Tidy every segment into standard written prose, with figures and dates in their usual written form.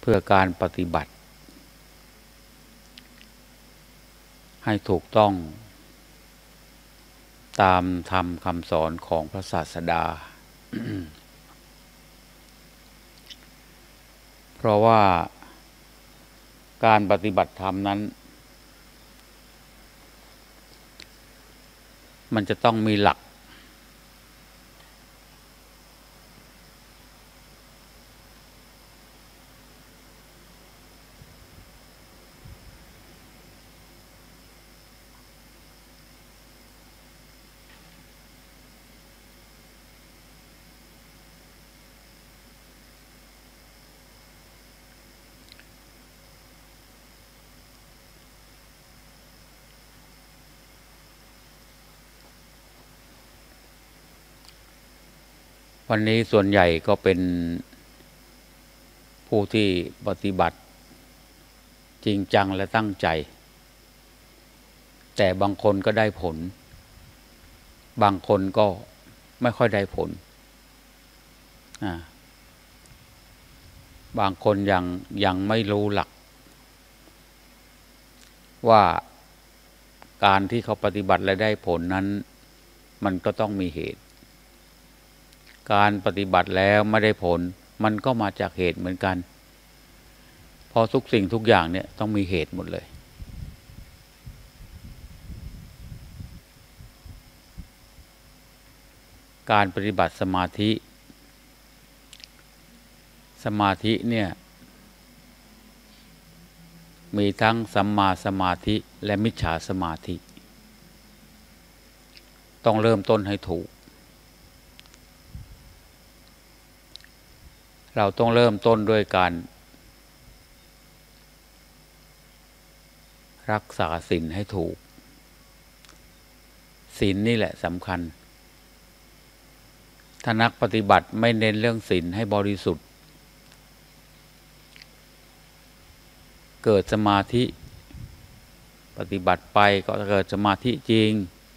พื่อการปฏิบัติให้ถูกต้องตามธรรมคำสอนของพระศาสดา เพราะว่าการปฏิบัติธรรมนั้นมันจะต้องมีหลักวันนี้ส่วนใหญ่ก็เป็นผู้ที่ปฏิบัติจริงจังและตั้งใจแต่บางคนก็ได้ผลบางคนก็ไม่ค่อยได้ผลบางคนยังไม่รู้หลักว่าการที่เขาปฏิบัติและได้ผลนั้นมันก็ต้องมีเหตุการปฏิบัติแล้วไม่ได้ผลมันก็มาจากเหตุเหมือนกันเพราะทุกสิ่งทุกอย่างเนี่ยต้องมีเหตุหมดเลยการปฏิบัติสมาธิเนี่ยมีทั้งสัมมาสมาธิและมิจฉาสมาธิต้องเริ่มต้นให้ถูกเราต้องเริ่มต้นด้วยการรักษาศีลให้ถูกศีลนี่แหละสำคัญถ้านักปฏิบัติไม่เน้นเรื่องศีลให้บริสุทธิ์เกิดสมาธิปฏิบัติไปก็เกิดสมาธิจริง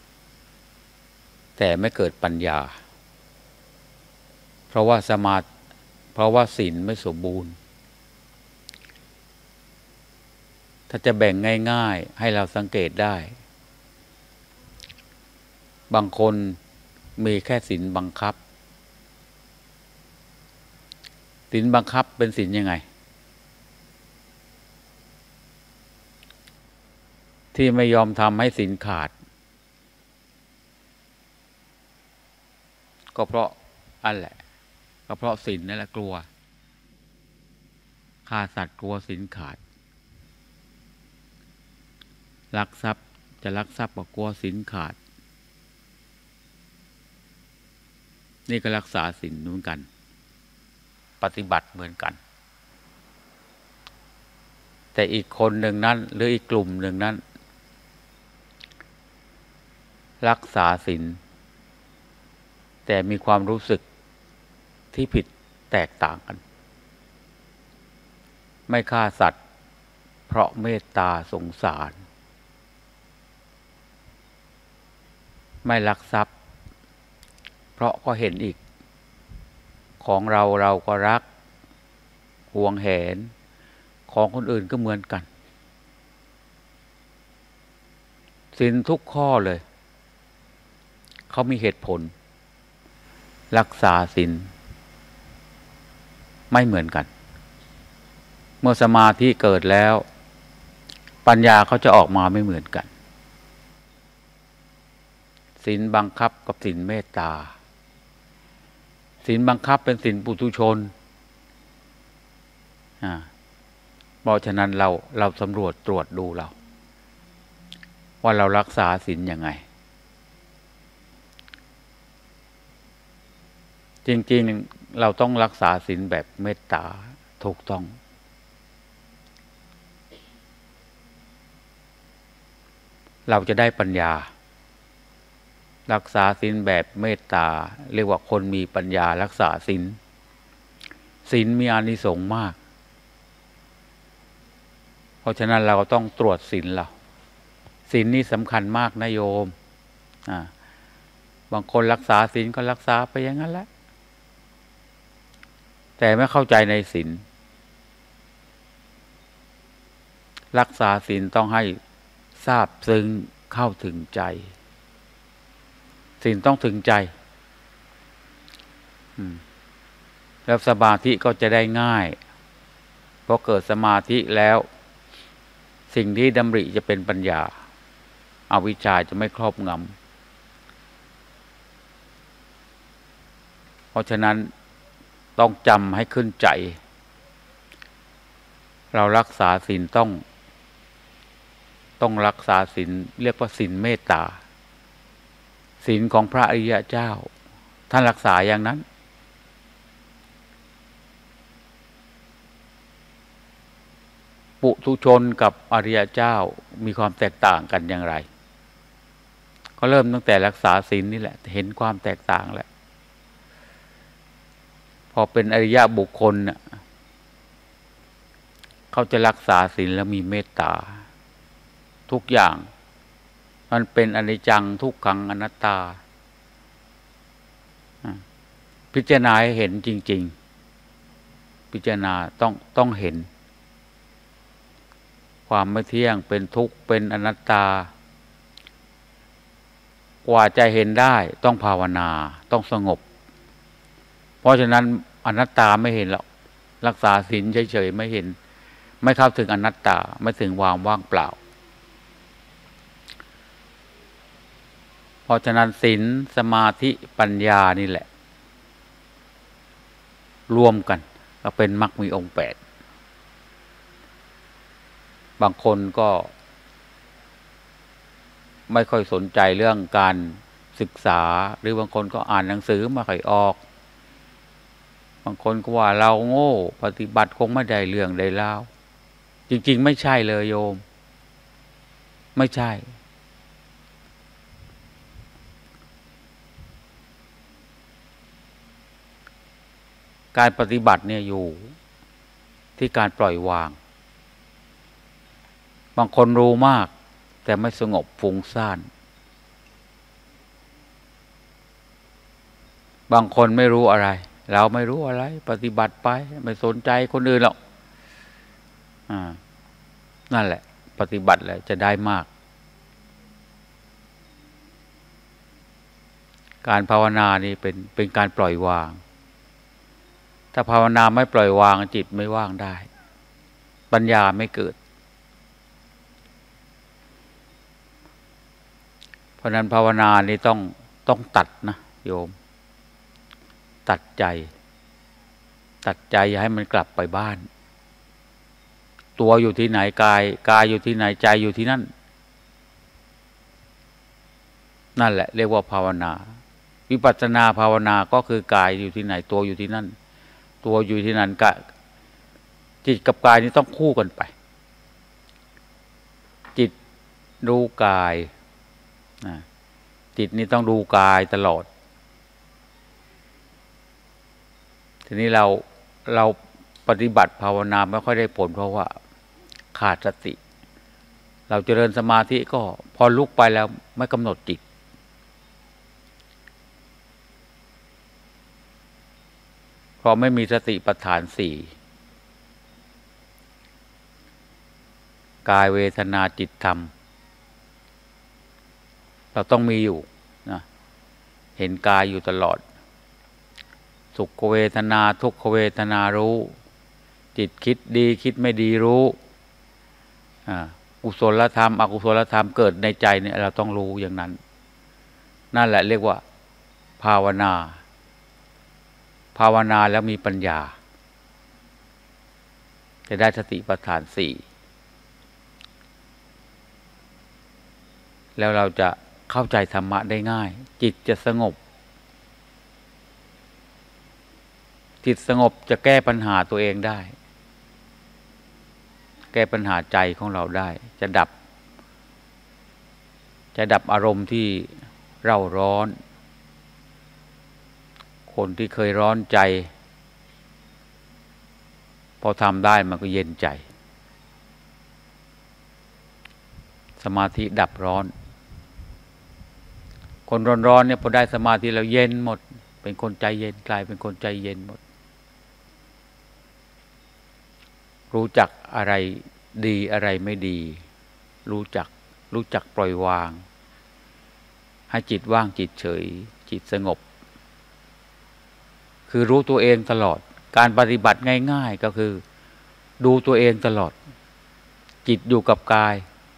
แต่ไม่เกิดปัญญาเพราะว่าศีลไม่สมบูรณ์ถ้าจะแบ่งง่ายๆให้เราสังเกตได้บางคนมีแค่ศีลบังคับศีลบังคับเป็นศีลยังไงที่ไม่ยอมทำให้ศีลขาดก็เพราะอันแหละก็เพราะศีลนั่นแหละกลัวฆ่าสัตว์กลัวศีลขาดลักทรัพย์จะลักทรัพย์ก็กลัวศีลขาดนี่ก็รักษาศีลเหมือนกันปฏิบัติเหมือนกันแต่อีกคนหนึ่งนั้นหรืออีกกลุ่มหนึ่งนั้นรักษาศีลแต่มีความรู้สึกที่ผิดแตกต่างกันไม่ฆ่าสัตว์เพราะเมตตาสงสารไม่ลักทรัพย์เพราะก็เห็นอีกของเราก็รักหวงแหนของคนอื่นก็เหมือนกันศีลทุกข้อเลยเขามีเหตุผลรักษาศีลไม่เหมือนกันเมื่อสมาธิเกิดแล้วปัญญาเขาจะออกมาไม่เหมือนกันศีลบังคับกับศีลเมตตาศีลบังคับเป็นศีลปุถุชนเพราะฉะนั้นเราสำรวจตรวจดูเราว่าเรารักษาศีลยังไงจริงๆเราต้องรักษาศีลแบบเมตตาถูกต้องเราจะได้ปัญญารักษาศีลแบบเมตตาเรียกว่าคนมีปัญญารักษาศีลศีลมีอานิสงส์มากเพราะฉะนั้นเราก็ต้องตรวจศีลเราศีลนี่สำคัญมากนะโยมบางคนรักษาศีลก็รักษาไปอย่างนั้นแหละแต่ไม่เข้าใจในศีลรักษาศีลต้องให้ทราบซึ้งเข้าถึงใจศีลต้องถึงใจแล้วสมาธิก็จะได้ง่ายเพราะเกิดสมาธิแล้วสิ่งที่ดำริจะเป็นปัญญาอวิชชาจะไม่ครอบงำเพราะฉะนั้นต้องจำให้ขึ้นใจเรารักษาศีลต้องรักษาศีลเรียกว่าศีลเมตตาศีลของพระอริยเจ้าท่านรักษาอย่างนั้นปุถุชนกับอริยเจ้ามีความแตกต่างกันอย่างไรก็เริ่มตั้งแต่รักษาศีลนี่แหละเห็นความแตกต่างแล้วพอเป็นอริยบุคคลน่ะเขาจะรักษาศีลแล้วมีเมตตาทุกอย่างมันเป็นอนิจจังทุกขังอนัตตาพิจารณาให้เห็นจริงๆพิจารณาต้องเห็นความไม่เที่ยงเป็นทุกข์เป็นอนัตตากว่าจะเห็นได้ต้องภาวนาต้องสงบเพราะฉะนั้นอนัตตาไม่เห็นหรอกรักษาศีลเฉยๆไม่เห็นไม่เข้าถึงอนัตตาไม่ถึงความว่างเปล่าเพราะฉะนั้นศีลสมาธิปัญญานี่แหละรวมกันก็เป็นมรรคมีองค์ 8บางคนก็ไม่ค่อยสนใจเรื่องการศึกษาหรือบางคนก็อ่านหนังสือไม่ค่อยออกบางคนก็ว่าเราโง่ปฏิบัติคงไม่ได้เรื่องได้ราวจริงๆไม่ใช่เลยโยมไม่ใช่การปฏิบัติเนี่ยอยู่ที่การปล่อยวางบางคนรู้มากแต่ไม่สงบฟุ้งซ่านบางคนไม่รู้อะไรเราไม่รู้อะไรปฏิบัติไปไม่สนใจคนอื่นหรอกนั่นแหละปฏิบัติแล้วจะได้มากการภาวนานี่เป็นการปล่อยวางถ้าภาวนาไม่ปล่อยวางจิตไม่ว่างได้ปัญญาไม่เกิดเพราะนั้นภาวนานี่ต้องตัดนะโยมตัดใจอย่าให้มันกลับไปบ้านตัวอยู่ที่ไหนกายอยู่ที่ไหนใจอยู่ที่นั่นนั่นแหละเรียกว่าภาวนาวิปัสสนาภาวนาก็คือกายอยู่ที่ไหนตัวอยู่ที่นั่นตัวอยู่ที่นั่นกะจิตกับกายนี่ต้องคู่กันไปจิตรู้กายจิตนี่ต้องดูกายตลอดทีนี้เราปฏิบัติภาวนาไม่ค่อยได้ผลเพราะว่าขาดสติเราเจริญสมาธิก็พอลุกไปแล้วไม่กำหนดจิตเพราะไม่มีสติปัฏฐาน 4กายเวทนาจิตธรรมเราต้องมีอยู่นะเห็นกายอยู่ตลอดสุขเวทนาทุกขเวทนารู้จิตคิดดีคิดไม่ดีรู้กุศลธรรมอกุศลธรรมเกิดในใจเนี่ยเราต้องรู้อย่างนั้นนั่นแหละเรียกว่าภาวนาแล้วมีปัญญาจะได้สติปัฏฐาน 4แล้วเราจะเข้าใจธรรมะได้ง่ายจิตจะสงบจิตสงบจะแก้ปัญหาตัวเองได้แก้ปัญหาใจของเราได้จะดับอารมณ์ที่เร่าร้อนคนที่เคยร้อนใจพอทำได้มันก็เย็นใจสมาธิดับร้อนคนร้อนๆเนี่ยพอได้สมาธิแล้วเย็นหมดเป็นคนใจเย็นกลายเป็นคนใจเย็นหมดรู้จักอะไรดีอะไรไม่ดี รู้จักปล่อยวาง ให้จิตว่างจิตเฉยจิตสงบคือรู้ตัวเองตลอดการปฏิบัติง่ายๆก็คือดูตัวเองตลอดจิตอยู่กับกาย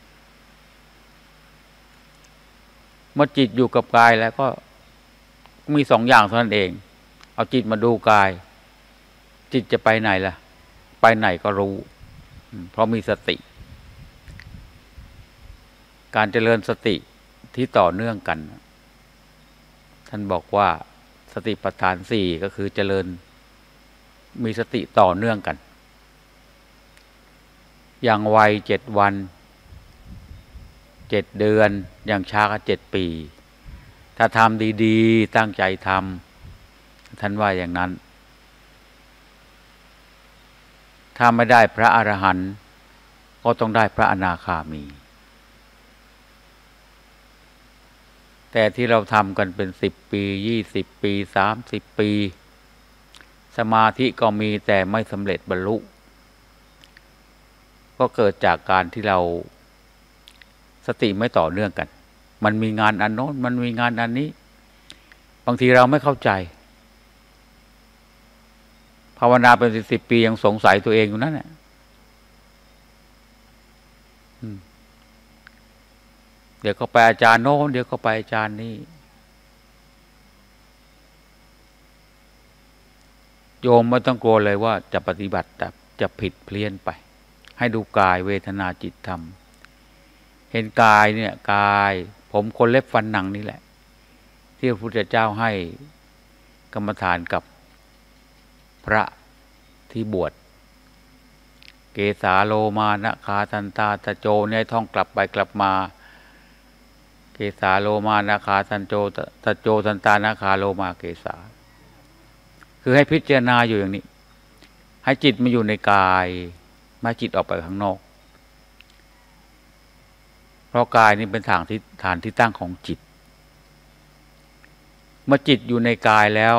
เมื่อจิตอยู่กับกายแล้วก็มี2 อย่างเท่านั้นเองเอาจิตมาดูกายจิตจะไปไหนล่ะไปไหนก็รู้เพราะมีสติการเจริญสติที่ต่อเนื่องกันท่านบอกว่าสติปัฏฐาน4ก็คือเจริญมีสติต่อเนื่องกันอย่างไว7 วัน7 เดือนอย่างช้าก็7 ปีถ้าทำดีๆตั้งใจทำท่านว่าอย่างนั้นถ้าไม่ได้พระอรหันต์ก็ต้องได้พระอนาคามีแต่ที่เราทำกันเป็น10 ปี20 ปี30 ปีสมาธิก็มีแต่ไม่สำเร็จบรรลุก็เกิดจากการที่เราสติไม่ต่อเนื่องกันมันมีงานอันโน้นมันมีงานอันนี้บางทีเราไม่เข้าใจภาวนาเป็น10 ปียังสงสัยตัวเองอยู่นั่นแหละเดี๋ยวก็ไปอาจารย์โน้นเดี๋ยวก็ไปอาจารย์นี่โยมไม่ต้องกลัวเลยว่าจะปฏิบัติจะผิดเพี้ยนไปให้ดูกายเวทนาจิตธรรมเห็นกายเนี่ยกายผมขนเล็บฟันหนังนี่แหละที่พระพุทธเจ้าให้กรรมฐานกับพระที่บวชเกสาโลมานะคาทันตาตะโจเนี่ยท่องกลับไปกลับมาเกสาโลมานะคาทันโจตะโจทันตานะคาโลมาเกสาคือให้พิจารณาอยู่อย่างนี้ให้จิตมาอยู่ในกายไม่จิตออกไปข้างนอกเพราะกายนี่เป็นฐานที่ตั้งของจิตเมื่อจิตอยู่ในกายแล้ว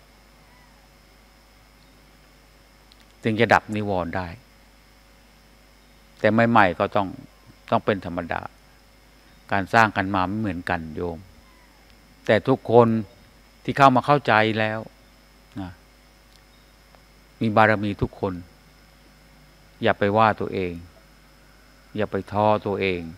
จึงจะดับนิวรณ์ได้แต่ใหม่ๆก็ต้องเป็นธรรมดาการสร้างกันมาไม่เหมือนกันโยมแต่ทุกคนที่เข้ามาเข้าใจแล้วนะมีบารมีทุกคนอย่าไปว่าตัวเองอย่าไปท้อตัวเอง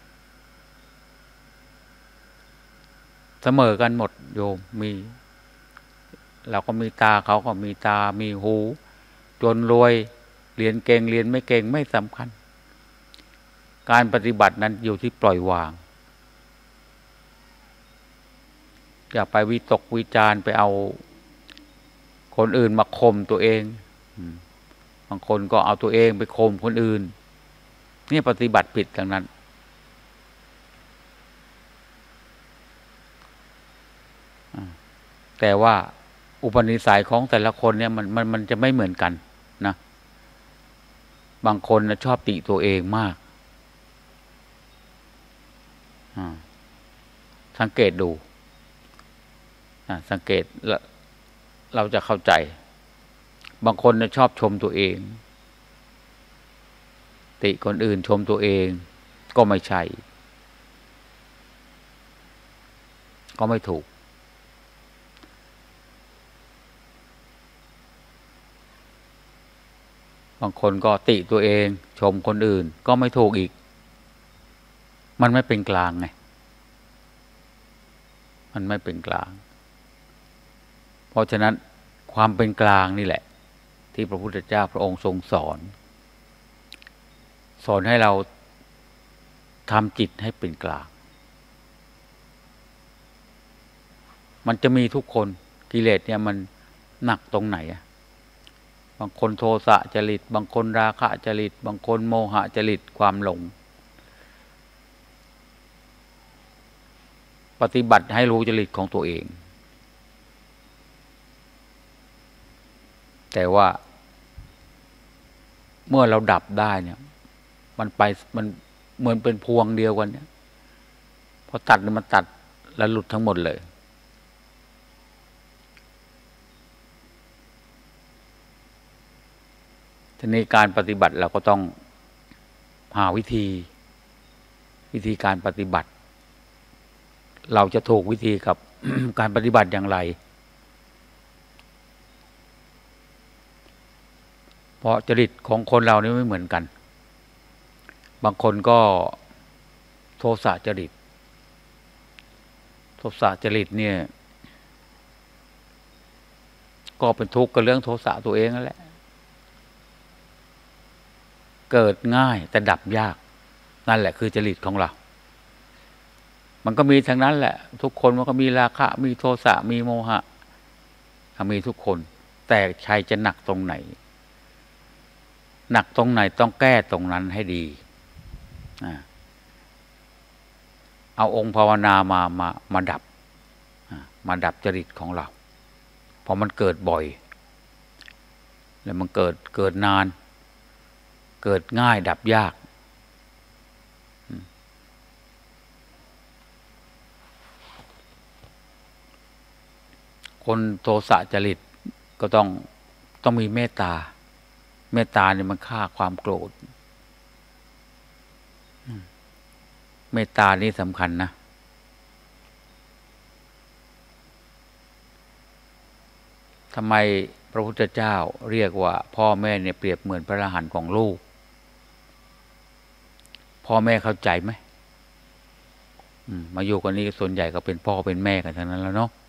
เสมอกันหมดโยมมีเราก็มีตาเขาก็มีตามีหูจนรวยเรียนเก่งเรียนไม่เก่งไม่สำคัญการปฏิบัตินั้นอยู่ที่ปล่อยวางอย่าไปวิตกวิจารไปเอาคนอื่นมาข่มตัวเองบางคนก็เอาตัวเองไปข่มคนอื่นนี่ปฏิบัติผิดทั้งนั้นแต่ว่าอุปนิสัยของแต่ละคนเนี่ยมันจะไม่เหมือนกันนะบางคนนะชอบติตัวเองมากสังเกตดูสังเกตเราจะเข้าใจบางคนนะชอบชมตัวเองติคนอื่นชมตัวเองก็ไม่ใช่ก็ไม่ถูกบางคนก็ติตัวเองชมคนอื่นก็ไม่ถูกอีกมันไม่เป็นกลางไงมันไม่เป็นกลางเพราะฉะนั้นความเป็นกลางนี่แหละที่พระพุทธเจ้าพระองค์ทรงสอนให้เราทำจิตให้เป็นกลางมันจะมีทุกคนกิเลสเนี่ยมันหนักตรงไหนบางคนโทสะจริตบางคนราคะจริตบางคนโมหะจริตความหลงปฏิบัติให้รู้จริตของตัวเองแต่ว่าเมื่อเราดับได้เนี่ยมันเหมือนเป็นพวงเดียวกันเนี่ยพอตัดมันตัดแล้วหลุดทั้งหมดเลยทีนี้การปฏิบัติเราก็ต้องหาวิธีการปฏิบัติ เราจะถูกวิธีกับ การปฏิบัติอย่างไรเพราะจริตของคนเรานี่ไม่เหมือนกันบางคนก็โทสะจริตเนี่ยก็เป็นทุกข์กับเรื่องโทสะตัวเองนั่นแหละเกิดง่ายแต่ดับยากนั่นแหละคือจริตของเรามันก็มีทั้งนั้นแหละทุกคนมันก็มีราคะมีโทสะมีโมหะมีทุกคนแต่ใครจะหนักตรงไหนต้องแก้ตรงนั้นให้ดีเอาองค์ภาวนามาดับจริตของเราเพราะมันเกิดบ่อยแล้วมันเกิดนานเกิดง่ายดับยากคนโทสะจริตก็ต้องมีเมตตาเนี่ยมันฆ่าความโกรธเมตตานี่สำคัญนะทำไมพระพุทธเจ้าเรียกว่าพ่อแม่เนี่ยเปรียบเหมือนพระอรหันต์ของลูกพ่อแม่เข้าใจไหมมาอยู่กันนี้ส่วนใหญ่ก็เป็นพ่อเป็นแม่กันทั้งนั้นแล้วเนาะ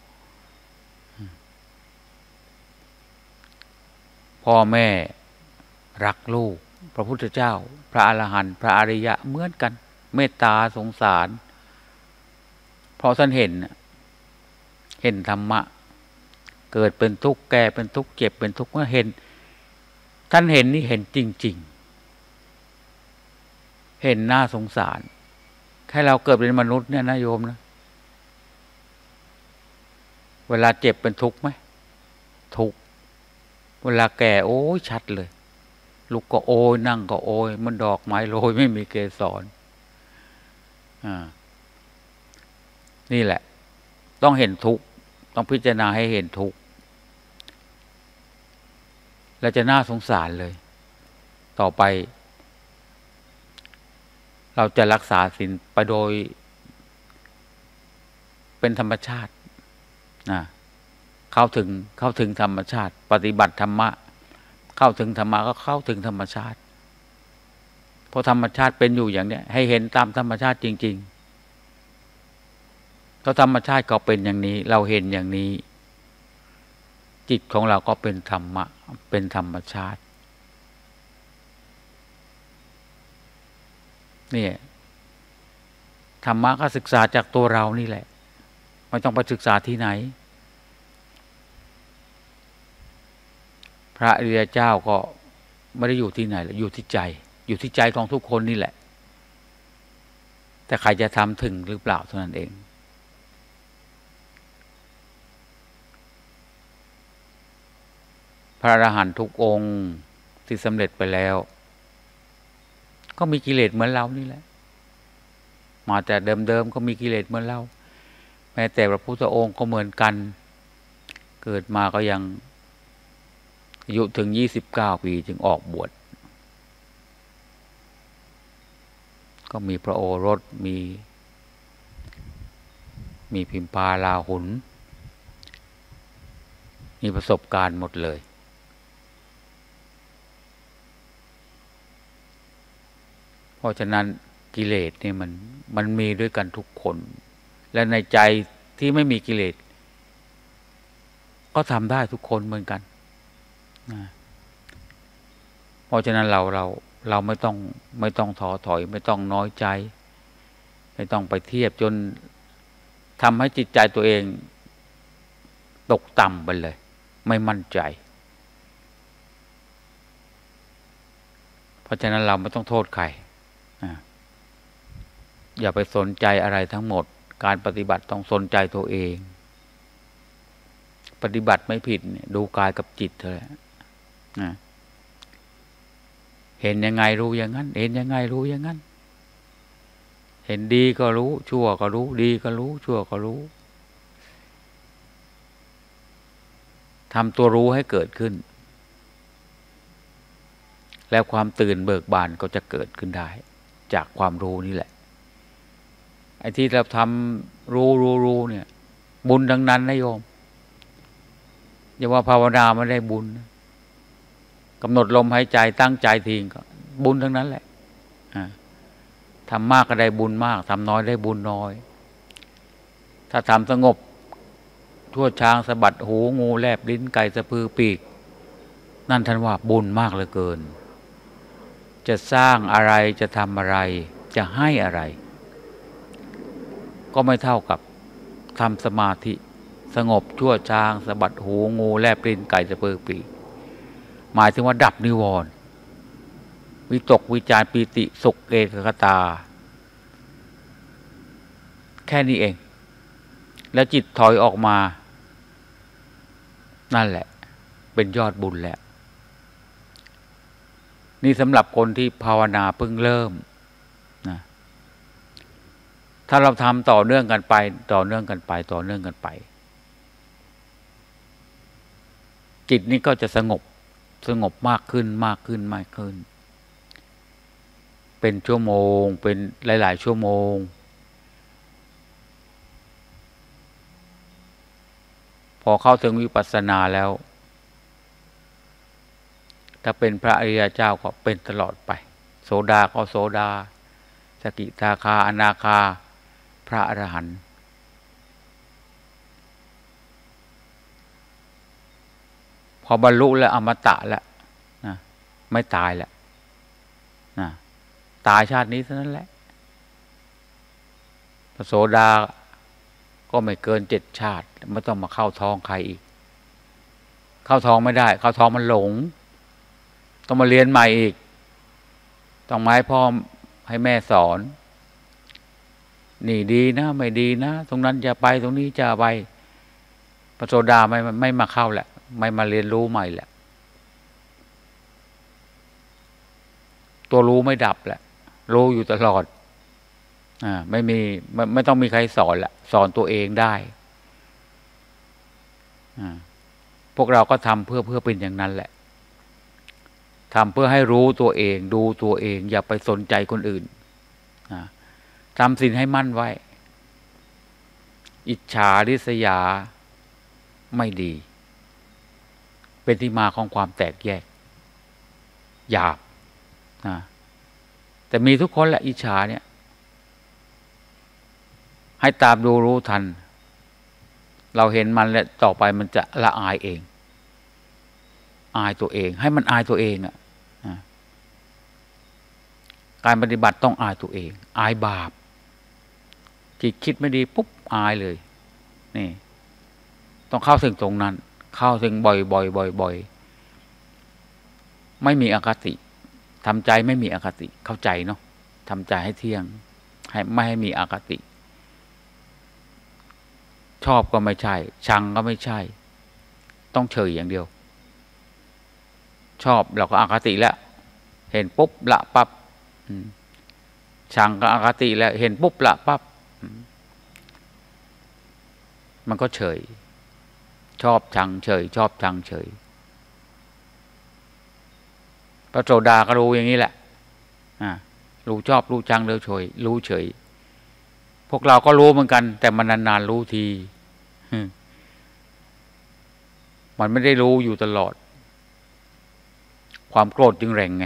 พ่อแม่รักลูกพระพุทธเจ้าพระอรหันต์พระอริยะเหมือนกันเมตตาสงสารเพราะท่านเห็นธรรมะเกิดเป็นทุกข์แก่เป็นทุกข์เจ็บเป็นทุกข์เมื่อท่านเห็นนี่เห็นจริงๆเห็นหน้าสงสารแค่เราเกิดเป็นมนุษย์เนี่ยนะโยมนะเวลาเจ็บเป็นทุกข์ไหมทุกข์เวลาแก่โอ้ยชัดเลยลุกก็โอยนั่งก็โอยมันดอกไม้โรยไม่มีเกสรนี่แหละต้องเห็นทุกข์ต้องพิจารณาให้เห็นทุกข์แล้วจะน่าสงสารเลยต่อไปเราจะรักษาศีลไปโดยเป็นธรรมชาติเข้าถึงธรรมชาติปฏิบัติธรรมะเข้าถึงธรรมะก็เข้าถึงธรรมชาติเพราะธรรมชาติเป็นอยู่อย่างเนี้ยให้เห็นตามธรรมชาติจริงๆเพราะธรรมชาติก็เป็นอย่างนี้เราเห็นอย่างนี้จิตของเราก็เป็นธรรมะเป็นธรรมชาตินี่ธรรมะก็ศึกษาจากตัวเรานี่แหละไม่ต้องไปศึกษาที่ไหนพระอริยเจ้าก็ไม่ได้อยู่ที่ไหนอยู่ที่ใจของทุกคนนี่แหละแต่ใครจะทำถึงหรือเปล่าเท่านั้นเองพระอรหันต์ทุกองค์ที่สำเร็จไปแล้วก็มีกิเลสเหมือนเรานี่แหละมาแต่เดิมก็มีกิเลสเหมือนเราแม้แต่พระพุทธองค์ก็เหมือนกันเกิดมาก็ยังอายุถึง29 ปีจึงออกบวชก็มีพระโอรสมีพิมพาลาหุนมีประสบการณ์หมดเลยเพราะฉะนั้นกิเลสนี่มันมีด้วยกันทุกคนและในใจที่ไม่มีกิเลสก็ทำได้ทุกคนเหมือนกันเพราะฉะนั้นเราไม่ต้องท้อถอยไม่ต้องน้อยใจไม่ต้องไปเทียบจนทำให้จิตใจตัวเองตกต่ำไปเลยไม่มั่นใจเพราะฉะนั้นเราไม่ต้องโทษใครอย่าไปสนใจอะไรทั้งหมดการปฏิบัติต้องสนใจตัวเองปฏิบัติไม่ผิดดูกายกับจิตเถอะเห็นยังไงรู้อย่างนั้นเห็นยังไงรู้อย่างนั้นเห็นดีก็รู้ชั่วก็รู้ดีก็รู้ชั่วก็รู้ทำตัวรู้ให้เกิดขึ้นแล้วความตื่นเบิกบานก็จะเกิดขึ้นได้จากความรู้นี่แหละไอ้ที่เราทำรู้เนี่ยบุญทั้งนั้นนะโยมอย่าว่าภาวนาไม่ได้บุญกำหนดลมหายใจตั้งใจทิ้งก็บุญทั้งนั้นแหละทำมากก็ได้บุญมากทำน้อยได้บุญน้อยถ้าทำสงบทั่วช้างสะบัดหูงูแลบลิ้นไก่สะพือปีกนั่นท่านว่าบุญมากเหลือเกินจะสร้างอะไรจะทำอะไรจะให้อะไรก็ไม่เท่ากับทำสมาธิสงบชั่วช้างสะบัดหูงูแลบลิ้นไก่สะพือปีกหมายถึงว่าดับนิวรณ์วิตกวิจารปีติสุขเอกคตาแค่นี้เองแล้วจิตถอยออกมานั่นแหละเป็นยอดบุญแล้วนี่สำหรับคนที่ภาวนาเพิ่งเริ่มนะถ้าเราทำต่อเนื่องกันไปจิตนี้ก็จะสงบมากขึ้นเป็นชั่วโมงเป็นหลายๆชั่วโมงพอเข้าถึงวิปัสสนาแล้วถ้าเป็นพระอริยเจ้าก็เป็นตลอดไปโสดาก็โสดาสกิทาคาอนาคาพระอรหันต์พอบรรลุแล้วอมตะแล้วนะไม่ตายแล้วนะตายชาตินี้เท่านั้นแหละพระโสดาก็ไม่เกิน7 ชาติไม่ต้องมาเข้าท้องใครอีกเข้าท้องไม่ได้เข้าท้องมันหลงต้องมาเรียนใหม่อีกต้องมาให้พ่อให้แม่สอนนี่ดีนะไม่ดีนะตรงนั้นจะไปตรงนี้จะไปพระโสดาไม่มาเข้าแหละไม่มาเรียนรู้ใหม่แหละตัวรู้ไม่ดับแหละรู้อยู่ตลอดไม่ต้องมีใครสอนละสอนตัวเองได้พวกเราก็ทำเพื่อเป็นอย่างนั้นแหละทำเพื่อให้รู้ตัวเองดูตัวเองอย่าไปสนใจคนอื่นทำศีลให้มั่นไว้อิจฉาริษยาไม่ดีเป็นที่มาของความแตกแยกหยาบแต่มีทุกคนแหละอิจฉาเนี่ยให้ตามดูรู้ทันเราเห็นมันแล้วต่อไปมันจะละอายเองอายตัวเองให้มันอายตัวเองการปฏิบัติต้องอายตัวเองอายบาปจิตคิดไม่ดีปุ๊บอายเลยนี่ต้องเข้าถึงตรงนั้นเข้าถึงบ่อยไม่มีอคติทำใจไม่มีอคติเข้าใจเนาะทำใจให้เที่ยงไม่ให้มีอคติชอบก็ไม่ใช่ชังก็ไม่ใช่ต้องเฉยอย่างเดียวชอบเราก็อคติแล้วเห็นปุ๊บละปั๊บชังก็อคติแล้วเห็นปุ๊บละปั๊บมันก็เฉยชอบชังเฉยชอบชังเฉยพระโสดาก็รู้อย่างนี้แหละรู้ชอบรู้ชังรู้เฉยรู้เฉยพวกเราก็รู้เหมือนกันแต่มันนานๆรู้ทีมันไม่ได้รู้อยู่ตลอดความโกรธจึงแรงไง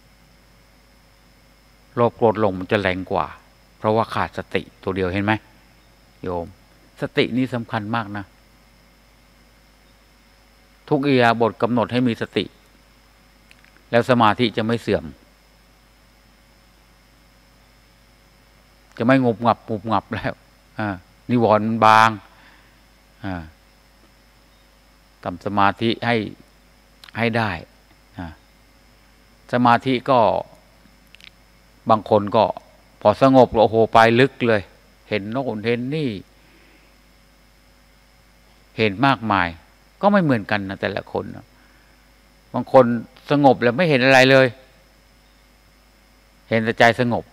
โลภโกรธหลงมันจะแรงกว่าเพราะว่าขาดสติตัวเดียวเห็นไหมโยมสตินี่สำคัญมากนะทุกอิริยาบถกำหนดให้มีสติแล้วสมาธิจะไม่เสื่อมจะไม่งบงับแล้วนิวรณ์มันบางทำสมาธิให้ได้สมาธิก็บางคนก็พอสงบโอ้โหไปลึกเลยเห็นโน่นเห็นนี่เห็นมากมายก็ไม่เหมือนกันนะแต่ละคนนะบางคนสงบแล้วไม่เห็นอะไรเลยเห็นแต่ใจสงบ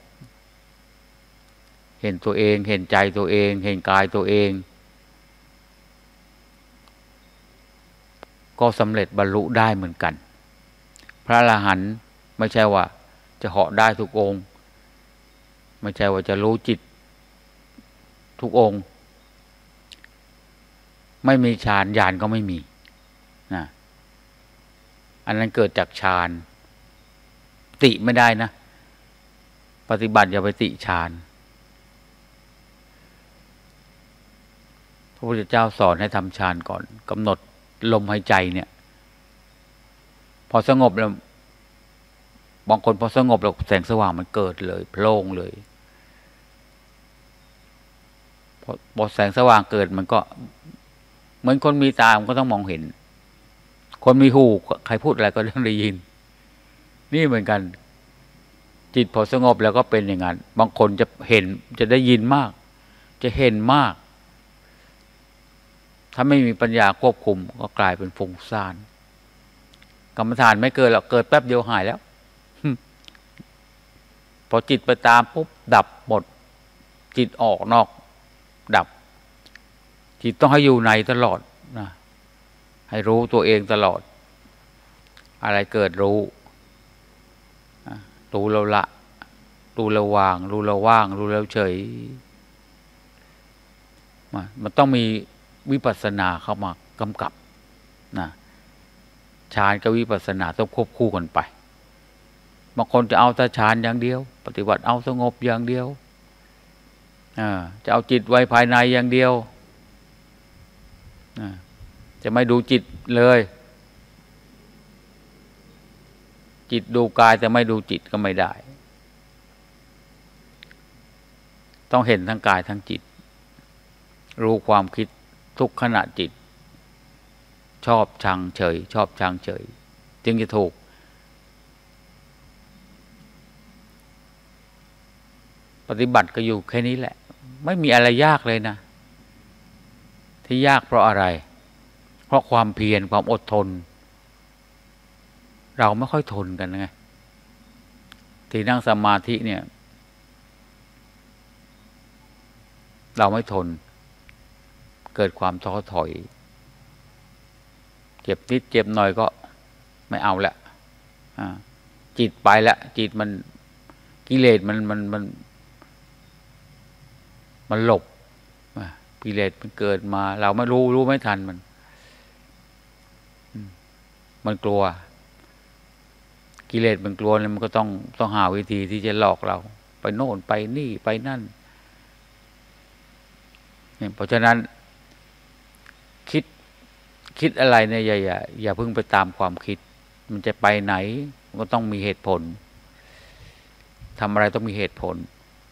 เห็นตัวเองเห็นใจตัวเองเห็นกายตัวเองก็สำเร็จบรรลุได้เหมือนกันพระอรหันต์ไม่ใช่ว่าจะเหาะได้ทุกองค์ไม่ใช่ว่าจะรู้จิตทุกองค์ไม่มีฌานญาณก็ไม่มีนะอันนั้นเกิดจากฌานติไม่ได้นะปฏิบัติอย่าไปติฌานพระพุทธเจ้าสอนให้ทำฌานก่อนกำหนดลมหายใจเนี่ยพอสงบแล้วบางคนพอสงบแล้วแสงสว่างมันเกิดเลยโพล่งเลยพอแสงสว่างเกิดมันก็เหมือนคนมีตามันก็ต้องมองเห็นคนมีหูใครพูดอะไรก็ต้องได้ยินนี่เหมือนกันจิตพอสงบแล้วก็เป็นอย่างนั้นบางคนจะเห็นจะได้ยินมากจะเห็นมากถ้าไม่มีปัญญาควบคุมก็กลายเป็นฟุ้งซ่านกรรมฐานไม่เกิดหรอกเกิดแป๊บเดียวหายแล้วพอจิตไปตามปุ๊บดับหมดจิตออกนอกดับจิตต้องให้อยู่ในตลอดนะให้รู้ตัวเองตลอดอะไรเกิดรู้รู้แล้วละรู้แล้ววางรู้แล้วว่างรู้แล้วเฉยมันต้องมีวิปัสสนาเข้ามากำกับนะฌานกับวิปัสสนาต้องควบคู่กันไปบางคนจะเอาแต่ฌานอย่างเดียวปฏิบัติเอาสงบอย่างเดียวจะเอาจิตไว้ภายในอย่างเดียวจะไม่ดูจิตเลยจิตดูกายแต่ไม่ดูจิตก็ไม่ได้ต้องเห็นทั้งกายทั้งจิตรู้ความคิดทุกขณะจิตชอบชังเฉยชอบชังเฉยจึงจะถูกปฏิบัติก็อยู่แค่นี้แหละไม่มีอะไรยากเลยนะที่ยากเพราะอะไรเพราะความเพียรความอดทนเราไม่ค่อยทนกันไงที่นั่งสมาธิเนี่ยเราไม่ทนเกิดความท้อถอยเจ็บนิดเจ็บหน่อยก็ไม่เอาละจิตไปละจิตมันกิเลสมันหลบกิเลสมันเกิดมาเราไม่รู้ไม่ทันมันกลัวกิเลสมันกลัวเนี่ยมันก็ต้องหาวิธีที่จะหลอกเราไปโน่นไปนี่ไปนั่นเนี่ยเพราะฉะนั้นคิดอะไรเนี่ยอย่าเพิ่งไปตามความคิดมันจะไปไหนมันก็ต้องมีเหตุผลทำอะไรต้องมีเหตุผล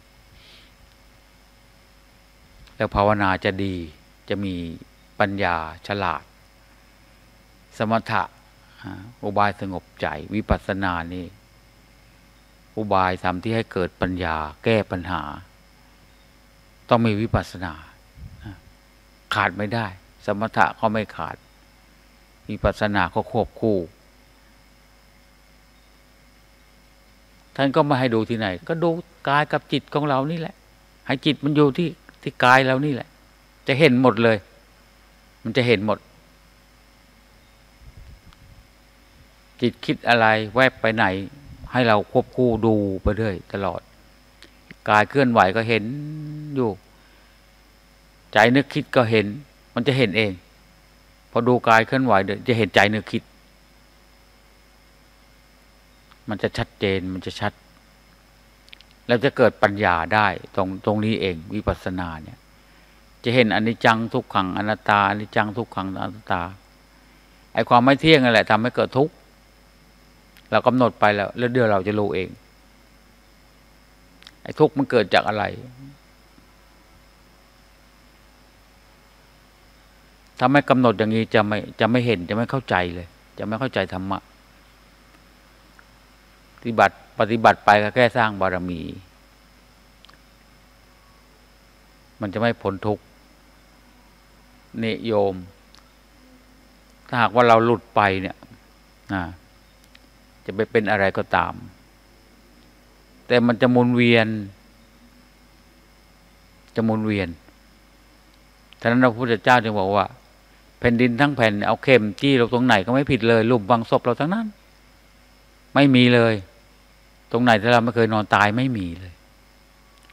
แล้วภาวนาจะดีจะมีปัญญาฉลาดสมถะอุบายสงบใจวิปัสสนานี่อุบายทำที่ให้เกิดปัญญาแก้ปัญหาต้องมีวิปัสสนาขาดไม่ได้สมถะก็ไม่ขาดวิปัสสนาก็ควบคู่ท่านก็มาให้ดูที่ไหนก็ดูกายกับจิตของเรานี่แหละให้จิตมันอยู่ที่กายเรานี่แหละจะเห็นหมดเลยมันจะเห็นหมดจิตคิดอะไรแวบไปไหนให้เราควบคู่ดูไปเรื่อยตลอดกายเคลื่อนไหวก็เห็นอยู่ใจนึกคิดก็เห็นมันจะเห็นเองพอดูกายเคลื่อนไหวเดี๋ยวจะเห็นใจนึกคิดมันจะชัดเจนมันจะชัดแล้วจะเกิดปัญญาได้ตรงนี้เองวิปัสสนาเนี่ยจะเห็นอนิจจังทุกขังอนัตตาอนิจจังทุกขังอนัตตาไอ้ความไม่เที่ยงนั่นแหละทำให้เกิดทุกข์เรากำหนดไปแล้วเดี๋ยวเราจะรู้เองไอ้ทุกข์มันเกิดจากอะไรถ้าไม่กำหนดอย่างนี้จะไม่เห็นจะไม่เข้าใจเลยจะไม่เข้าใจธรรมะปฏิบัติไปก็แค่สร้างบารมีมันจะไม่พ้นทุกข์นิโยมถ้าหากว่าเราหลุดไปเนี่ยจะไปเป็นอะไรก็ตามแต่มันจะหมุนเวียนฉะนั้นพระพุทธเจ้าจึงบอกว่าแผ่นดินทั้งแผ่นเอาเข็มจี้เราตรงไหนก็ไม่ผิดเลยรูปบังศพเราทั้งนั้นไม่มีเลยตรงไหนที่เราไม่เคยนอนตายไม่มีเลย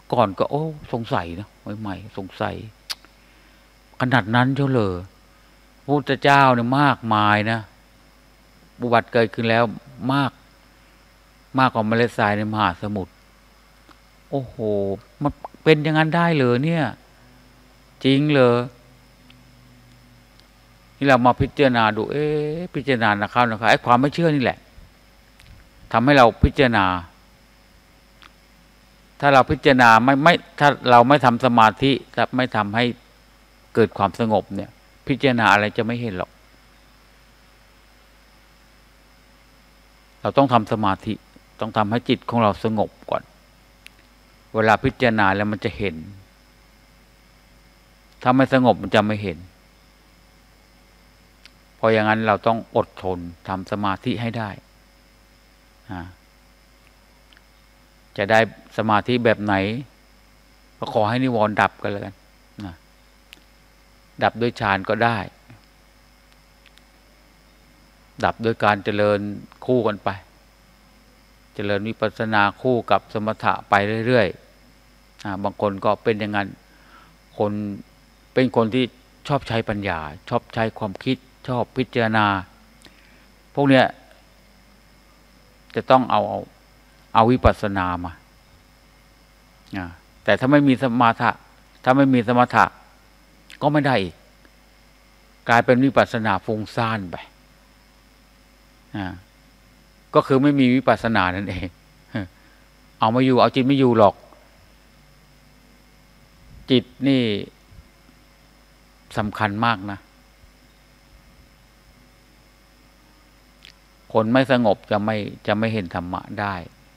ก่อนก็โอ้สงสัยนะใหม่ๆสงสัยขนาดนั้นเจ้าเลยพระพุทธเจ้าเนี่ยมากมายนะอุบัติเกิดขึ้นแล้วมากกว่าเมล็ดทรายในมหาสมุทรโอ้โหมันเป็นอย่างนั้นได้เลยเนี่ยจริงเลยนี่เรามาพิจารณาดูพิจารณานะครับไอ้ความไม่เชื่อนี่แหละทำให้เราพิจารณาถ้าเราพิจารณาไม่ถ้าเราไม่ทำสมาธิจะไม่ทำให้เกิดความสงบเนี่ยพิจารณาอะไรจะไม่เห็นหรอกเราต้องทำสมาธิต้องทำให้จิตของเราสงบก่อนเวลาพิจารณาแล้วมันจะเห็นถ้าไม่สงบมันจะไม่เห็นเพราะอย่างนั้นเราต้องอดทนทำสมาธิให้ได้จะได้สมาธิแบบไหนก็ขอให้นิวรณ์ดับกันแล้วกันนะดับด้วยฌานก็ได้ดับด้วยการเจริญคู่กันไปเจริญวิปัสสนาคู่กับสมถะไปเรื่อยๆบางคนก็เป็นอย่างนั้นคนเป็นคนที่ชอบใช้ปัญญาชอบใช้ความคิดชอบพิจารณาพวกเนี้ยจะต้องเอาวิปัสสนามาแต่ถ้าไม่มีสมถะก็ไม่ได้อีกกลายเป็นวิปัสสนาฟุ้งซ่านไปก็คือไม่มีวิปัสสนานั่นเองเอาไม่อยู่เอาจิตไม่อยู่หรอกจิตนี่สำคัญมากนะคนไม่สงบจะไม่เห็นธรรมะได้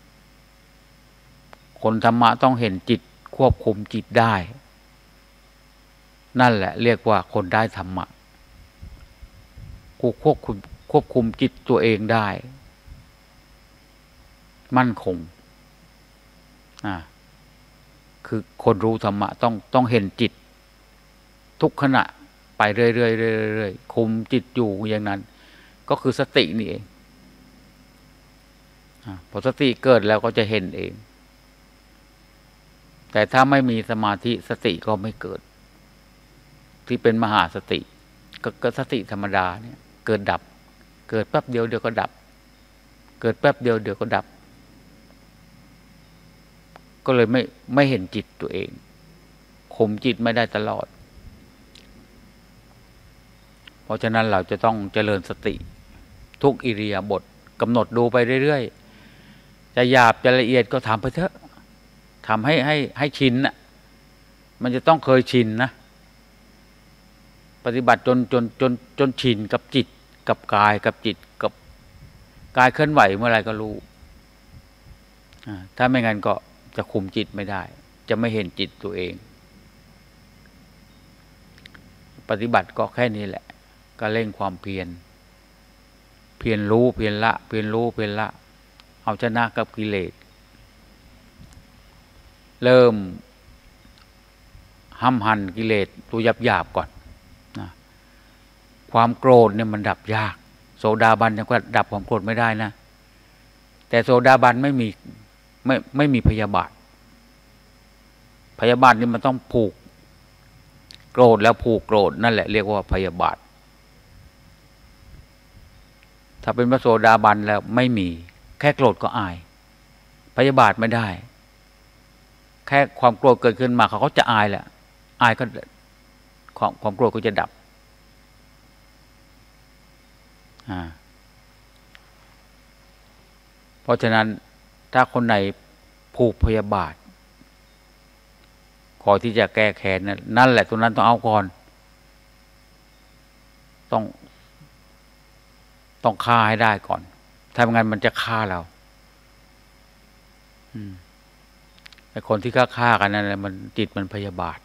คนธรรมะต้องเห็นจิตควบคุมจิตได้นั่นแหละเรียกว่าคนได้ธรรมะควบคุมจิตตัวเองได้มั่นคงคือคนรู้ธรรมะต้องเห็นจิตทุกขณะไปเรื่อยๆคุมจิตอยู่อย่างนั้นก็คือสตินี่เองพอสติเกิดแล้วก็จะเห็นเองแต่ถ้าไม่มีสมาธิสติก็ไม่เกิดที่เป็นมหาสติก็สติธรรมดาเนี่ยเกิดดับเกิดแป๊บเดียวเดี๋ยวก็ดับเกิดแป๊บเดียวเดี๋ยวก็ดับก็เลยไม่เห็นจิตตัวเองข่มจิตไม่ได้ตลอดเพราะฉะนั้นเราจะต้องเจริญสติทุกอิริยาบถกำหนดดูไปเรื่อยๆจะหยาบจะละเอียดก็ทำไปเถอะทำให้ชินน่ะมันจะต้องเคยชินนะปฏิบัติจนชินกับจิตกับกายกับจิตกับกายเคลื่อนไหวเมื่อไรก็รู้ถ้าไม่งั้นก็จะคุมจิตไม่ได้จะไม่เห็นจิตตัวเองปฏิบัติก็แค่นี้แหละก็เร่งความเพียรรู้เพียรละเพียรรู้เพียรละเอาชนะกับกิเลสเริ่มห้ำหั่นกิเลสตัวหยาบก่อนนะความโกรธเนี่ยมันดับยากโสดาบันยังก็ดับความโกรธไม่ได้นะแต่โสดาบันไม่มีพยาบาทนี่มันต้องผูกโกรธแล้วผูกโกรธนั่นแหละเรียกว่าพยาบาทถ้าเป็นพระโสดาบันแล้วไม่มีแค่โกรธก็อายพยาบาทไม่ได้แค่ความโกรธเกิดขึ้นมาเขาก็จะอายแหละอายก็ความโกรธก็จะดับเพราะฉะนั้นถ้าคนไหนผูกพยาบาทขอที่จะแก้แค้นนั่นแหละตรงนั้นต้องเอาก่อนต้องฆ่าให้ได้ก่อนถ้าไม่งั้นมันจะฆ่าเราไอ้คนที่ฆ่ากันนั่นแหละมันจิตมันพยาบาท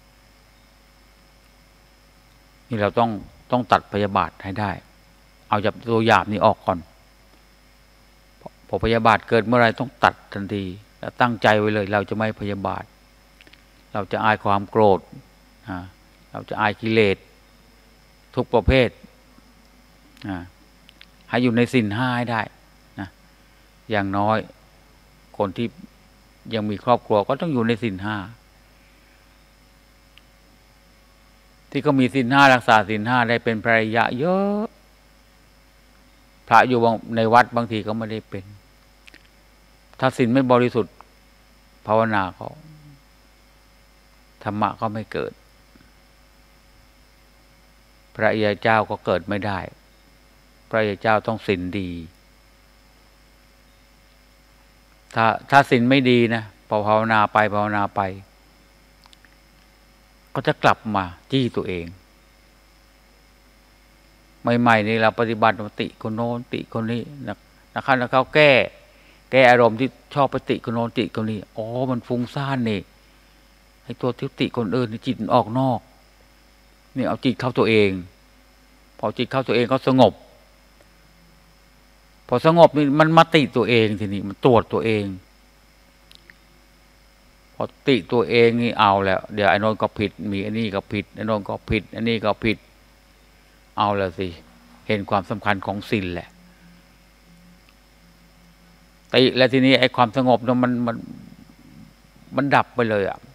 นี่เราต้องตัดพยาบาทให้ได้เอาจากตัวหยาบนี่ออกก่อนพอพยาบาทเกิดเมื่อไรต้องตัดทันทีแล้วตั้งใจไว้เลยเราจะไม่พยาบาทเราจะอายความโกรธเราจะอายกิเลสทุกประเภทให้อยู่ในศีล 5ให้ได้นะอย่างน้อยคนที่ยังมีครอบครัวก็ต้องอยู่ในศีลห้าที่ก็มีศีลห้ารักษาศีลห้าได้เป็นภริยะเยอะพระอยู่ในวัดบางทีก็ไม่ได้เป็นถ้าศีลไม่บริสุทธิ์ภาวนาก็ธรรมะก็ไม่เกิดพระยาเจ้าก็เกิดไม่ได้พระยาเจ้าต้องศีลดีถ้าศีลไม่ดีนะพอภาวนาไปภาวนาไปก็จะกลับมาจี้ตัวเองใหม่ๆนี่เราปฏิบัติติคนโน้นติคนนี้นะครับแล้วเขาแก้อารมณ์ที่ชอบไปติคนโน้นติคนนี้อ๋อมันฟุ้งซ่านนี่ไอ้ตัวที่ติคนอื่นนี่จิตออกนอกนี่เอาจิตเข้าตัวเองพอจิตเข้าตัวเองก็สงบพอสงบนี่มันมาติตัวเองทีนี้มันตรวจตัวเองพอติตัวเองนี่เอาแล้วเดี๋ยวไอ้นนก็ผิดมีไอ้นี่ก็ผิดไอ้นนก็ผิดไอ้นี่ก็ผิดเอาแล้วสิเห็นความสำคัญของศีลแหละติแล้วทีนี้ไอ้ความสงบเนี่ยมันดับไปเลยอ่ะ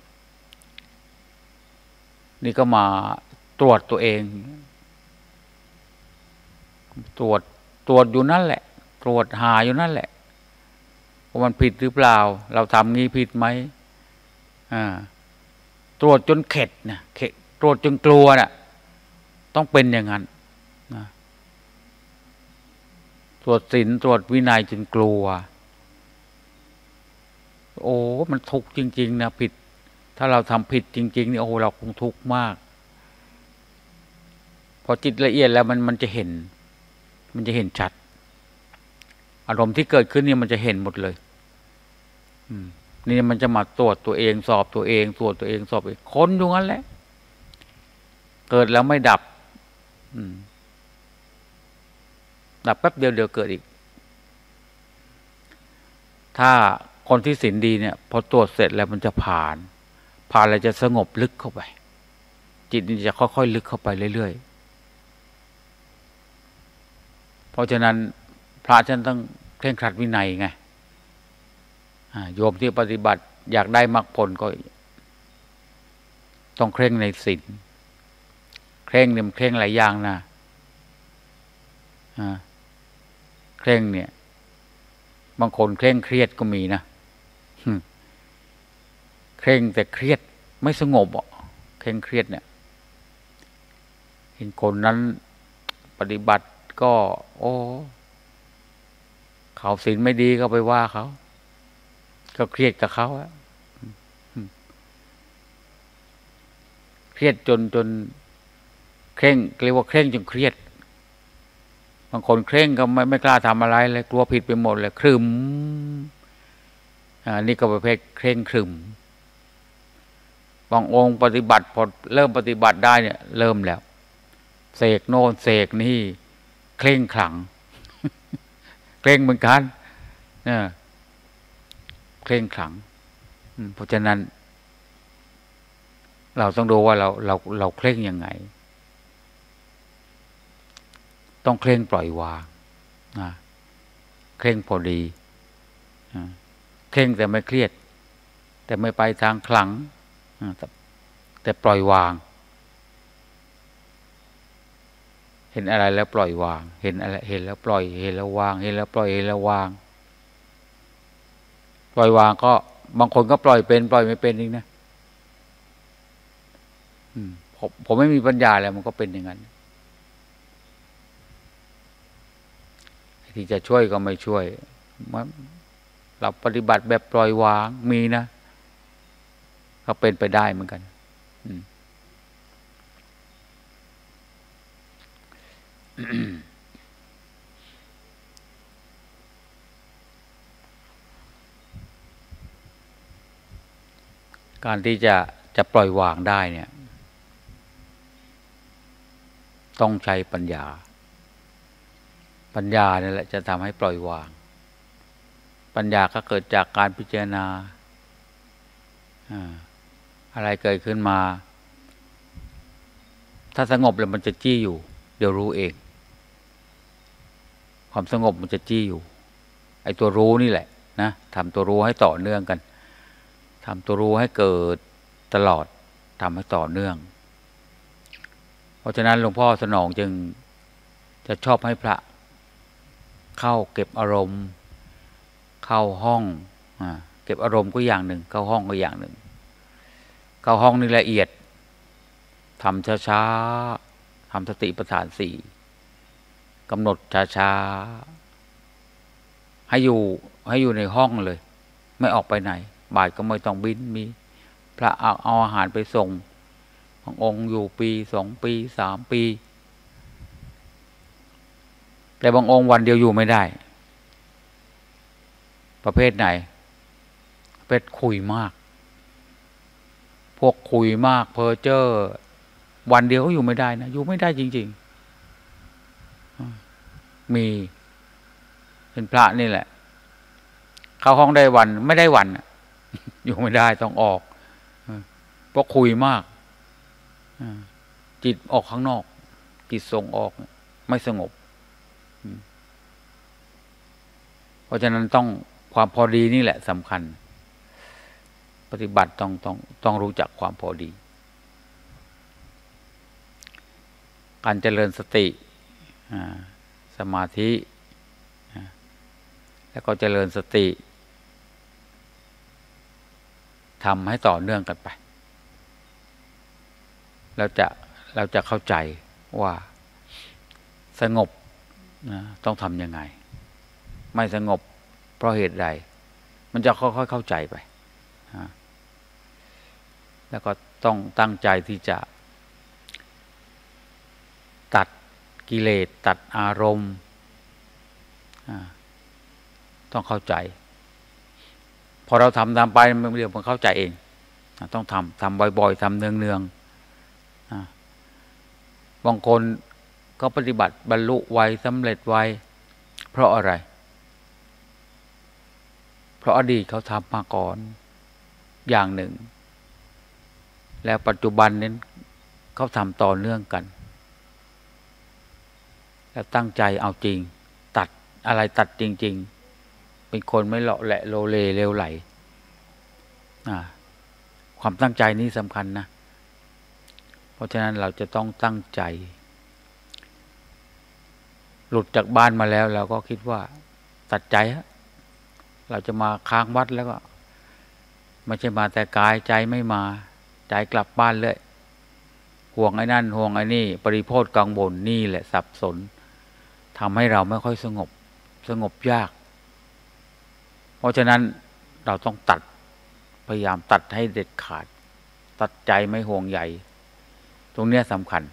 นี่ก็มาตรวจตัวเองตรวจอยู่นั่นแหละตรวจหาอยู่นั่นแหละว่ามันผิดหรือเปล่าเราทำงี้ผิดไหมตรวจจนเข็ดนะตรวจจนกลัวน่ะต้องเป็นอย่างนั้นนะตรวจศีลตรวจวินัยจนกลัวโอ้มันทุกข์จริงๆนะผิดถ้าเราทำผิดจริงๆนี่โอ้เราคงทุกข์มากพอจิตละเอียดแล้วมันจะเห็นชัดอารมณ์ที่เกิดขึ้นนี่มันจะเห็นหมดเลยนี่มันจะมาตรวจตัวเองสอบตัวเองตรวจตัวเองสอบตัวเองค้นอยู่งั้นแหละเกิดแล้วไม่ดับดับแป๊บเดียวเกิดอีกถ้าคนที่ศีลดีเนี่ยพอตรวจเสร็จแล้วมันจะผ่านแล้วจะสงบลึกเข้าไปจิตนี่จะค่อยๆลึกเข้าไปเรื่อยๆเพราะฉะนั้นพระท่านต้องเคร่งครัดวินัยไงโยมที่ปฏิบัติอยากได้มรรคผลก็ต้องเคร่งในศีลเคร่งเนี่ยมันเคร่งหลายอย่างนะเคร่งเนี่ยบางคนเคร่งเครียดก็มีนะเคร่งแต่เครียดไม่สงบอ่ะเคร่งเครียดเนี่ยเห็นคนนั้นปฏิบัติก็โอ้เขาศีลไม่ดีก็ไปว่าเขาก็เครียดกับเขาอะเครียดจนเคร่งเรียกว่าเคร่งจนเครียดบางคนเคร่งก็ไม่กล้าทำอะไรเลยกลัวผิดไปหมดเลยครึมนี่ก็ประเภทเคร่งครึมบางองค์ปฏิบัติพอเริ่มปฏิบัติได้เนี่ยเริ่มแล้วเสกโน่นเสกนี่เคร่งขลังเคร่งเหมือนกันเคร่งขลังเพราะฉะนั้นเราต้องดูว่าเราเคร่งยังไงต้องเคร่งปล่อยวางนะเคร่งพอดีเคร่งแต่ไม่เครียดแต่ไม่ไปทางขลังแต่ปล่อยวางเห็นอะไรแล้วปล่อยวางเห็นอะไรเห็นแล้วปล่อยเห็นแล้ววางเห็นแล้วปล่อยเห็นแล้ววางปล่อยวางก็บางคนก็ปล่อยเป็นปล่อยไม่เป็นเองนะผมไม่มีปัญญาแล้วมันก็เป็นอย่างนั้นที่จะช่วยก็ไม่ช่วยเราปฏิบัติแบบปล่อยวางมีนะก็เป็นไปได้เหมือนกันการที่จะปล่อยวางได้เนี่ยต้องใช้ปัญญาเนี่ยแหละจะทำให้ปล่อยวางปัญญาก็เกิดจากการพิจารณาอะไรเกิดขึ้นมาถ้าสงบแล้วมันจะจี้อยู่เดี๋ยวรู้เองความสงบมันจะจี้อยู่ไอ้ตัวรู้นี่แหละนะทำตัวรู้ให้ต่อเนื่องกันำตัวรู้ให้เกิดตลอดทำให้ต่อเนื่องเพราะฉะนั้นหลวงพ่อสนองจึงจะชอบให้พระเข้าเก็บอารมณ์เข้าห้องเก็บอารมณ์ก็อย่างหนึ่งเข้าห้องก็อย่างหนึ่งเข้าห้องนี่ละเอียดทำช้าๆทำสติปัฏฐานสี่กำหนดช้าๆให้อยู่ในห้องเลยไม่ออกไปไหนบ่ายก็ไม่ต้องบินมีพระเอาอาหารไปส่งบางองค์อยู่ปี2 ปี3 ปีแต่บางองค์วันเดียวอยู่ไม่ได้ประเภทไหนประเภทคุยมากพวกคุยมากเพ้อเจ้อวันเดียวก็อยู่ไม่ได้นะอยู่ไม่ได้จริงๆมีเป็นพระนี่แหละเข้าห้องได้วันไม่ได้วันอยู่ไม่ได้ต้องออกเพราะคุยมากจิตออกข้างนอกจิตส่งออกไม่สงบเพราะฉะนั้นต้องความพอดีนี่แหละสำคัญปฏิบัติต้องรู้จักความพอดีการเจริญสติสมาธิแล้วก็เจริญสติทำให้ต่อเนื่องกันไปเราจะเข้าใจว่าสงบต้องทำยังไงไม่สงบเพราะเหตุใดมันจะค่อยๆเข้าใจไปแล้วก็ต้องตั้งใจที่จะตัดกิเลสตัดอารมณ์ต้องเข้าใจพอเราทำตามไปมันเดี๋ยวมันเข้าใจเองต้องทำบ่อยๆทำเนืองๆบางคนก็ปฏิบัติบรรลุไวสำเร็จไวเพราะอะไรเพราะอดีตเขาทำมาก่อนอย่างหนึ่งแล้วปัจจุบันนี้เขาทำต่อเนื่องกันแล้วตั้งใจเอาจริงตัดอะไรตัดจริงๆเป็นคนไม่เลาะแหละโลเลเลวไหลความตั้งใจนี้สำคัญนะเพราะฉะนั้นเราจะต้องตั้งใจหลุดจากบ้านมาแล้วเราก็คิดว่าตัดใจเราจะมาค้างวัดแล้วก็ไม่ใช่มาแต่กายใจไม่มาใจกลับบ้านเลยห่วงไอ้นั่นห่วงไอ้นี่ปริโภทกังวลนี่แหละสับสนทำให้เราไม่ค่อยสงบยากเพราะฉะนั้นเราต้องพยายามตัดให้เด็ดขาดตัดใจไม่ห่วงใยตรงนี้สำคัญ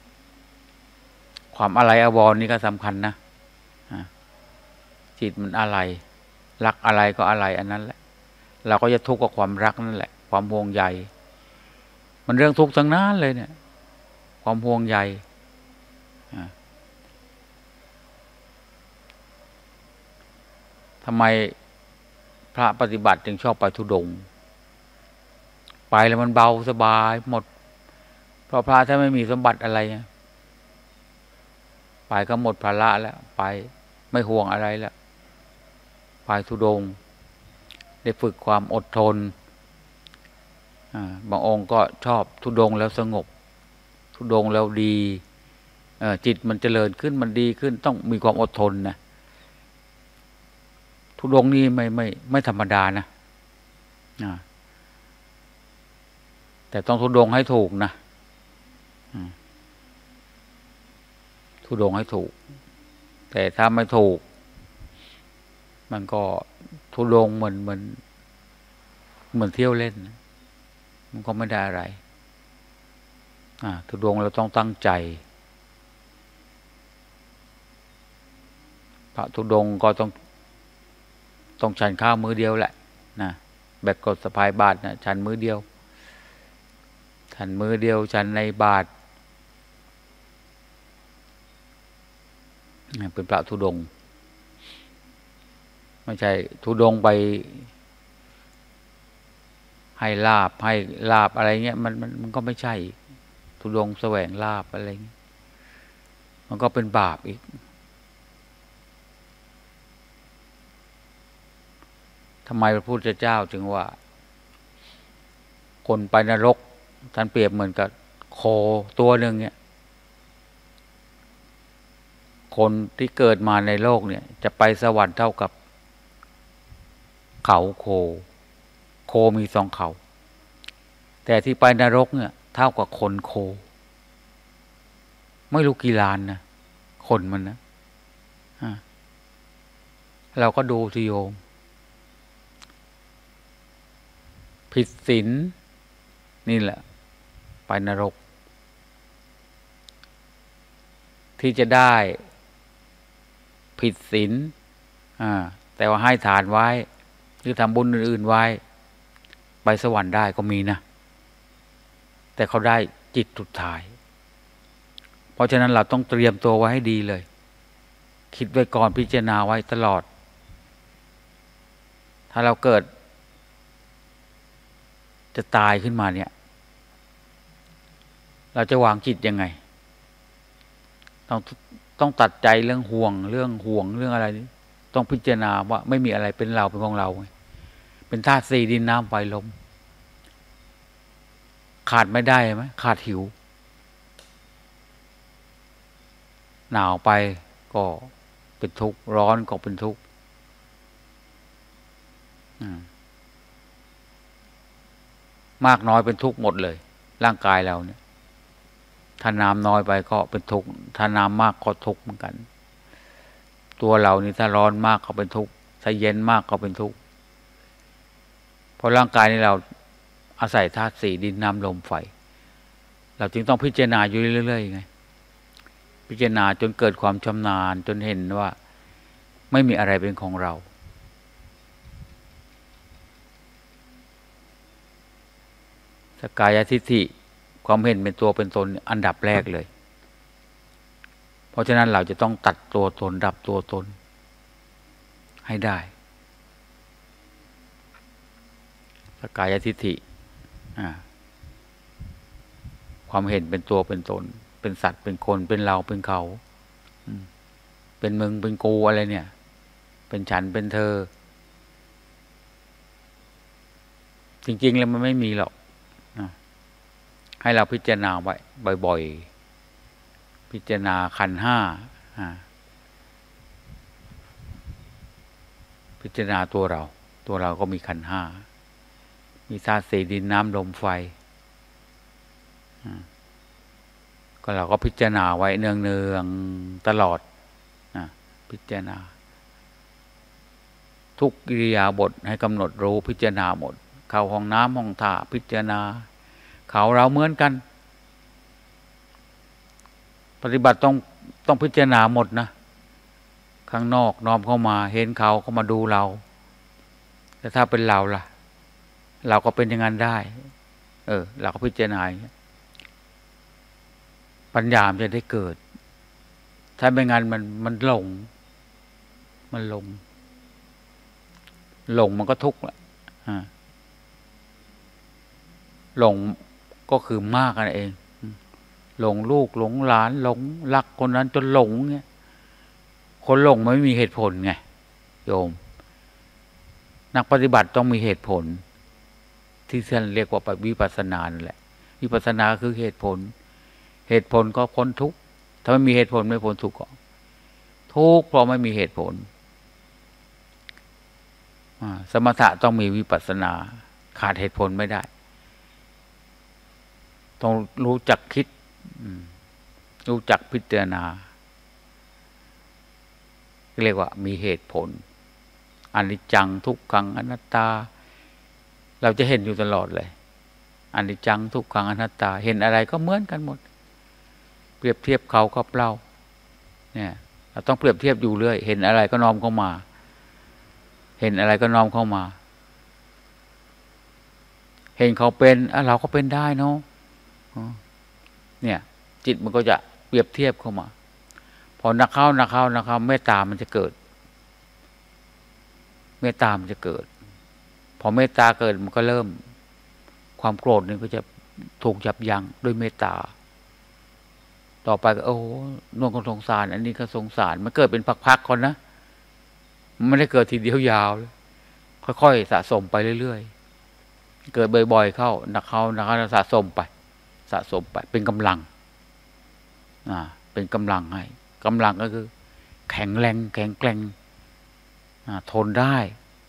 ความอะไรอวรนี่ก็สำคัญนะจิตมันอะไรรักอะไรก็อะไรอันนั้นแหละเราก็จะทุกข์กับความรักนั่นแหละความห่วงใยมันเรื่องทุกข์ทั้งนั้นเลยเนี่ยความห่วงใยทำไมพระปฏิบัติจึงชอบไปธุดงค์ไปแล้วมันเบาสบายหมดเพราะพระถ้าไม่มีสมบัติอะไรไปก็หมดภาระแล้วไปไม่ห่วงอะไรแล้วไปธุดงค์ได้ฝึกความอดทนบางองค์ก็ชอบธุดงค์แล้วสงบธุดงค์แล้วดีจิตมันเจริญขึ้นมันดีขึ้นต้องมีความอดทนนะธุดงค์นี่ไม่ธรรมดานะแต่ต้องธุดงค์ให้ถูกนะธุดงค์ให้ถูกแต่ถ้าไม่ถูกมันก็ธุดงค์เหมือนเที่ยวเล่นมันก็ไม่ได้อะไรธุดงค์เราต้องตั้งใจพระธุดงค์ก็ต้องฉันข้าวมื้อเดียวแหละนะแบบกดสะพายบาตรนะฉันมื้อเดียวฉันมื้อเดียวฉันในบาตรเป็นพระธุดงค์ไม่ใช่ธุดงค์ไปให้ลาบอะไรเงี้ยมันก็ไม่ใช่ธุดงค์แสวงลาบอะไรเงี้ยมันก็เป็นบาปอีกทำไมพระพุทธเจ้าจึงว่าคนไปนรกท่านเปรียบเหมือนกับโคตัวหนึ่งเนี่ยคนที่เกิดมาในโลกเนี่ยจะไปสวรรค์เท่ากับเขาโคมีสองเขาแต่ที่ไปนรกเนี่ยเท่ากับคนโคไม่รู้กี่ล้านนะคนมันนะเราก็ดูสิโยมผิดศีลนี่แหละไปนรกที่จะได้ผิดศีลแต่ว่าให้ทานไว้หรือทำบุญอื่นๆไว้ไปสวรรค์ได้ก็มีนะแต่เขาได้จิตสุดท้ายเพราะฉะนั้นเราต้องเตรียมตัวไว้ให้ดีเลยคิดไว้ก่อนพิจารณาไว้ตลอดถ้าเราเกิดจะตายขึ้นมาเนี่ยเราจะวางจิตยังไงต้องตัดใจเรื่องห่วงเรื่องอะไรนี้ต้องพิจารณาว่าไม่มีอะไรเป็นเราเป็นของเราเป็นธาตุสี่ดินน้ำไฟลมขาดไม่ได้ไหมขาดหิวหนาวไปก็เป็นทุกข์ร้อนก็เป็นทุกข์มากน้อยเป็นทุกข์หมดเลยร่างกายเราเนี่ยถ้าน้ำน้อยไปก็เป็นทุกข์ถ้าน้ำมากก็ทุกข์เหมือนกันตัวเรานี่ถ้าร้อนมากก็เป็นทุกข์ถ้าเย็นมากก็เป็นทุกข์เพราะร่างกายนี้เราอาศัยธาตุสี่ดินน้ำลมไฟเราจึงต้องพิจารณาอยู่เรื่อยๆไงพิจารณาจนเกิดความชำนาญจนเห็นว่าไม่มีอะไรเป็นของเราสกายทิฏฐิความเห็นเป็นตัวเป็นตนอันดับแรกเลยเพราะฉะนั้นเราจะต้องตัดตัวตนดับตัวตนให้ได้สกายทิฏฐิความเห็นเป็นตัวเป็นตนเป็นสัตว์เป็นคนเป็นเราเป็นเขาเป็นมึงเป็นกูอะไรเนี่ยเป็นฉันเป็นเธอจริงๆแล้วมันไม่มีหรอกให้เราพิจารณาไว้บ่อยๆพิจารณาขันธ์ห้าพิจารณาตัวเราก็มีขันธ์ห้ามีธาตุสี่ดินน้ำลมไฟก็เราก็พิจารณาไว้เนืองๆตลอดพิจารณาทุกกิริยาบทให้กำหนดรู้พิจารณาหมดเข้าห้องน้ำห้องท่าพิจารณาเขาเราเหมือนกันปฏิบัติต้องพิจารณาหมดนะข้างนอกน้อมเข้ามาเห็นเขามาดูเราแต่ถ้าเป็นเราล่ะเราก็เป็นอย่างนั้นได้เราก็พิจารณาอย่างนี้ปัญญามันจะได้เกิดถ้าไม่งั้นมันหลงมันก็ทุกข์แหละหลงก็คือมากนั่นเองหลงลูกหลงหลานหลงรักคนนั้นจนหลงเงี้ยคนหลงไม่มีเหตุผลไงโยมนักปฏิบัติต้องมีเหตุผลที่ท่านเรียกว่าวิปัสสนานั่นแหละวิปัสสนาคือเหตุผลก็พ้นทุกข์ถ้าไม่มีเหตุผลไม่พ้นทุกข์ก็ทุกข์เพราะไม่มีเหตุผลสมถะต้องมีวิปัสสนาขาดเหตุผลไม่ได้ต้องรู้จักคิดรู้จักพิจารณาเรียกว่ามีเหตุผลอนิจจังทุกขังอนัตตาเราจะเห็นอยู่ตลอดเลยอนิจจังทุกขังอนัตตาเห็นอะไรก็เหมือนกันหมดเปรียบเทียบเขากับเราเนี่ยเราต้องเปรียบเทียบอยู่เรื่อยเห็นอะไรก็น้อมเข้ามาเห็นอะไรก็น้อมเข้ามาเห็นเขาเป็นเราก็เป็นได้เนาะเนี่ยจิตมันก็จะเปรียบเทียบเข้ามาพอนักเข้าเมตตามันจะเกิดเมตตามันจะเกิดพอเมตตาเกิดมันก็เริ่มความโกรธนี่ก็จะถูกยับยั้งด้วยเมตตาต่อไปก็โอ้นวลก็สงสารอันนี้ก็สงสารมันเกิดเป็นพักๆก่อนนะมันไม่ได้เกิดทีเดียวยาวค่อยๆสะสมไปเรื่อยเกิดบ่อยๆเข้าสะสมไปเป็นกำลังเป็นกำลังให้กำลังก็คือแข็งแรงแข็งแกร่งทนได้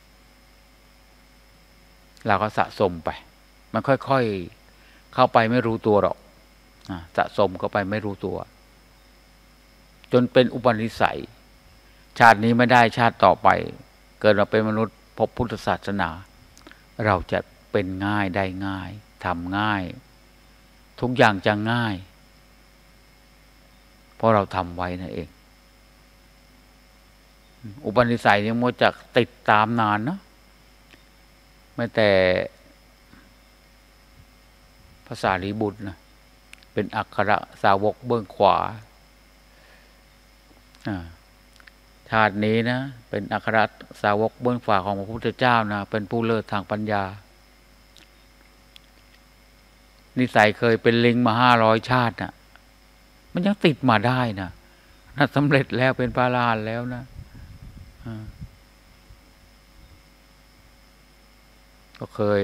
เราก็สะสมไปมันค่อยๆเข้าไปไม่รู้ตัวหรอกสะสมเข้าไปไม่รู้ตัวจนเป็นอุปนิสัยชาตินี้ไม่ได้ชาติต่อไปเกิดมาเป็นมนุษย์พบพุทธศาสนาเราจะเป็นง่ายได้ง่ายทำง่ายทุกอย่างจะง่ายเพราะเราทำไว้นั่นเองอุปนิสัยนี่มันจะติดตามนานนะไม่แต่ภาษาลีบุตรนะเป็นอัครสาวกเบื้องขวาชาตินี้นะเป็นอัครสาวกเบื้องขวาของพระพุทธเจ้านะเป็นผู้เลิศทางปัญญานิสัยเคยเป็นลิงมา500 ชาตินะมันยังติดมาได้นะน่าสำเร็จแล้วเป็นพระอรหันต์แล้วนะก็เคย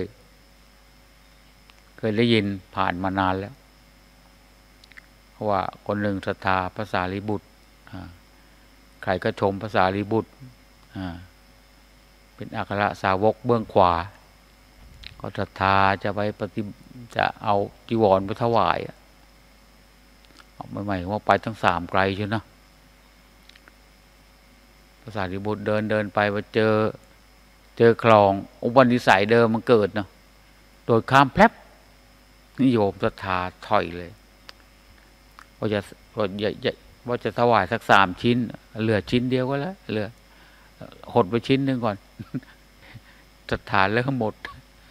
ได้ยินผ่านมานานแล้วเพราะว่าคนหนึ่งศรัทธาพระสารีบุตรใครก็ชมพระสารีบุตรเป็นอัครสาวกเบื้องขวาก็ศรัทธาจะเอาจีวรไปถวายใหม่ๆว่าไปทั้ง3 ไกลใช่นะพระสารีบุตรเดินไปว่าเจอคลองอุปนิสัยเดิมมันเกิดเนาะโดยข้ามแพลบนิโยมศรัทธาถอยเลยว่าจะถวายสัก3 ชิ้นเหลือชิ้นเดียวก็แล้วเหลือหดไปชิ้นหนึ่งก่อนศรัทธาเริ่มหมด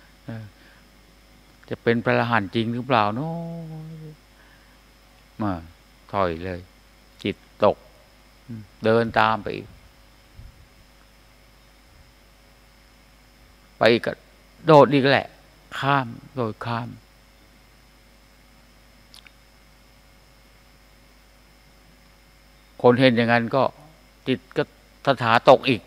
จะเป็นพระอรหันต์จริงหรือเปล่าเนาะมาถอยเลยจิตตกเดินตามไปอีกก็โดดอีกแหละโดดข้ามคนเห็นอย่างนั้นก็จิตก็ศรัทธาตกอีก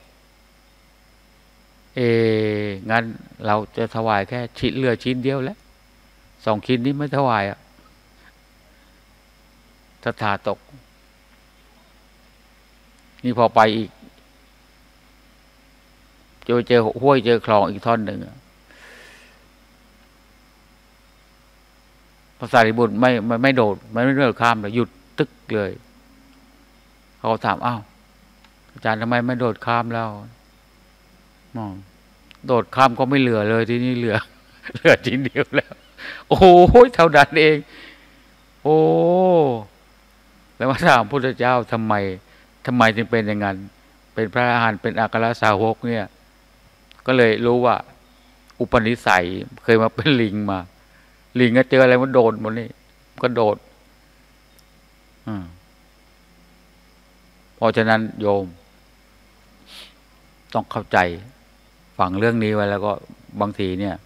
งั้นเราจะถวายแค่เหลือชิ้นเดียวแล้ว2 ชิ้นนี้ไม่ถวายศรัทธาตกนี่พอไปอีกเจอห้วยเจอคลองอีกท่อนหนึ่งพระสารีบุตรไม่โดดไม่เดินข้ามเลยหยุดตึกเลยเขาถามอ้าวอาจารย์ทำไมไม่โดดข้ามแล้วโดดข้ามก็ไม่เหลือเลยที่นี่เหลือชิ้นเดียวแล้วโอ้โหเท่านั้นเองโอ้แล้วมาถามพุทธเจ้าทำไมจึงเป็นอย่างนั้นเป็นพระอรหันต์เป็นอัครสาวกเนี่ยก็เลยรู้ว่าอุปนิสัยเคยมาเป็นลิงมาลิงก็เจออะไรมันโดดหมดนี่ก็โดดเพราะฉะนั้นโยมต้องเข้าใจฟังเรื่องนี้ไว้แล้วก็บางทีเนี่ย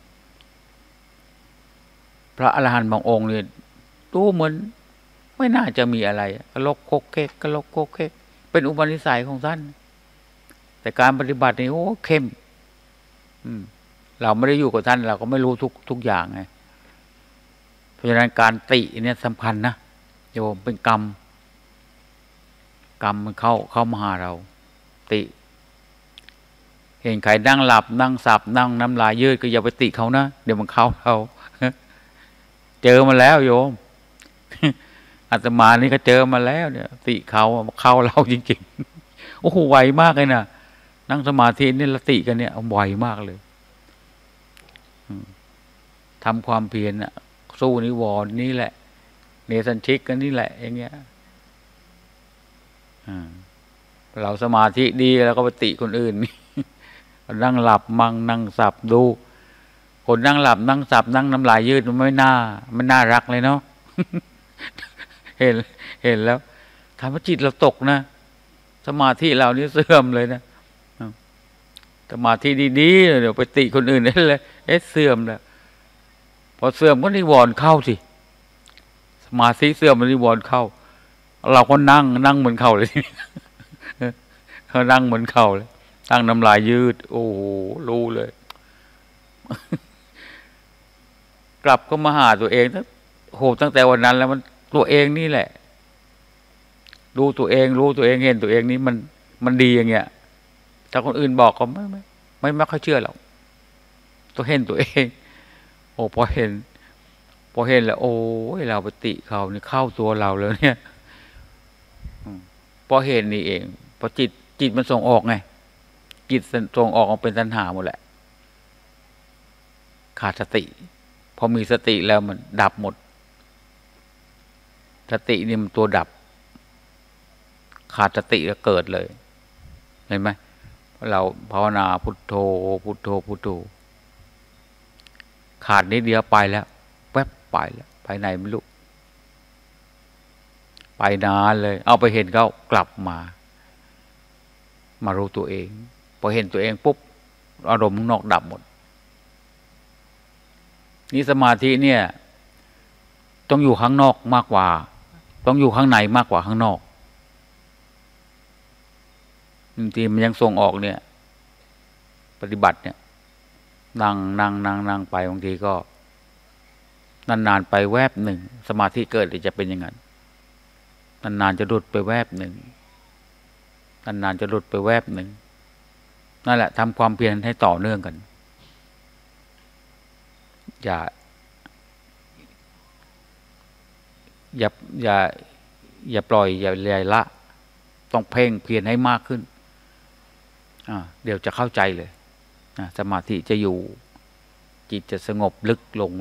พระอรหันต์บางองค์เนี่ยดูเหมือนไม่น่าจะมีอะไรกะลกโคกเค้กเป็นอุปนิสัยของท่านแต่การปฏิบัตินี่โอ้เข้มเราไม่ได้อยู่กับท่านเราก็ไม่รู้ทุกอย่างไงเพราะฉะนั้นการติเนี่ยสำคัญนะโยมเป็นกรรมมันเข้ามาหาเราติเห็นใครนั่งหลับนั่งสับนั่งน้ำลายยืดก็อย่าไปติเขานะเดี๋ยวมันเข้าเราเจอมาแล้วโยมอาตมานี่ก็เจอมาแล้วเนี่ยติเขาเข้าเราจริงๆโอ้โหไวมากเลยนะนั่งสมาธินี่ละติกันเนี่ยไวมากเลยทำความเพียรสู้นิวรณ์นี่แหละเนสัญชิกกันนี่แหละอย่างเงี้ยเราสมาธิดีแล้วก็ไปติคนอื่นนั่งหลับมั่งนั่งสับดูคนนั่งหลับนั่งสับนั่งน้ำลายยืดมันไม่น่ารักเลยเนาะ เห็นแล้วทำให้จิตเราตกนะสมาธิเรานี่เสื่อมเลยนะสมาธิดีๆเดี๋ยวไปติคนอื่นได้เลยเสื่อมแล้วพอเสื่อมก็นิวรณ์เข้าสิสมาธิเสื่อมมันนิวรณ์เข้าเราก็นั่งเหมือนเขาเลยเขานั่งเหมือนเขาเลยตั้งน้ำลายยืดโอ้โหรู้เลยกลับก็มาหาตัวเองตั้งแต่วันนั้นแล้วมันตัวเองนี่แหละรู้ตัวเองเห็นตัวเองนี่มันดีอย่างเงี้ยถ้าคนอื่นบอกก็ไม่ค่อยเชื่อหรอกตัวเห็นตัวเองโอ้พอเห็นแล้วโอ้ยเราไปติเขานี่เข้าตัวเราแล้วเนี่ยพอเห็นนี่เองพอจิตมันส่งออกไงจิตส่งออกเป็นตัณหาหมดแหละขาดสติพอมีสติแล้วมันดับหมดสตินี่มันตัวดับขาดสติก็เกิดเลยเห็นไหมเราภาวนาพุทโธพุทโธพุทโธขาดนิดเดียวไปแล้วแวบไปแล้วไปไหนไม่รู้ไปนานเลยเอาไปเห็นเขากลับมารู้ตัวเองพอเห็นตัวเองปุ๊บอารมณ์ข้างนอกดับหมดนี่สมาธิเนี่ยต้องอยู่ข้างนอกมากกว่าต้องอยู่ข้างในมากกว่าข้างนอกบางทีมันยังส่งออกเนี่ยปฏิบัติเนี่ยนั่งไปบางทีก็นานๆไปแวบหนึ่งสมาธิเกิดจะเป็นอย่างนั้นนานๆจะหลุดไปแวบหนึ่งนานๆจะหลุดไปแวบหนึ่งนั่นแหละทำความเพียรให้ต่อเนื่องกันอย่าปล่อยอย่าละต้องเพ่งเพียรให้มากขึ้นเดี๋ยวจะเข้าใจเลยสมาธิจะอยู่จิตจะสงบลึกลง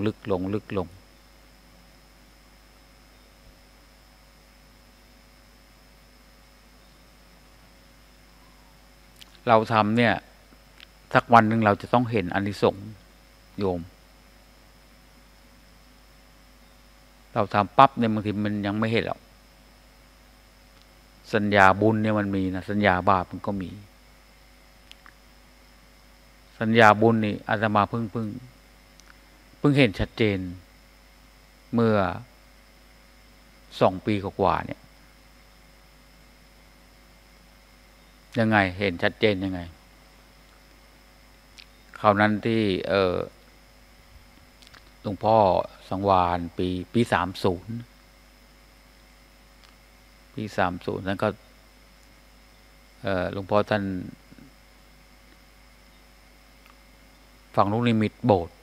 เราทำเนี่ยสักวันหนึ่งเราจะต้องเห็นอานิสงส์โยมเราทำปั๊บเนี่ยบางทีมันยังไม่เห็นหรอกสัญญาบุญเนี่ยมันมีนะสัญญาบาปมันก็มีสัญญาบุญนี่อาตมาเพิ่งเห็นชัดเจนเมื่อ2 ปีกว่าเนี่ยยังไงเห็นชัดเจนยังไงคราวนั้นที่หลวงพ่อสังวาลปี30นั้นก็หลวงพ่อท่านฝั่งลูกนิมิตโบสถ์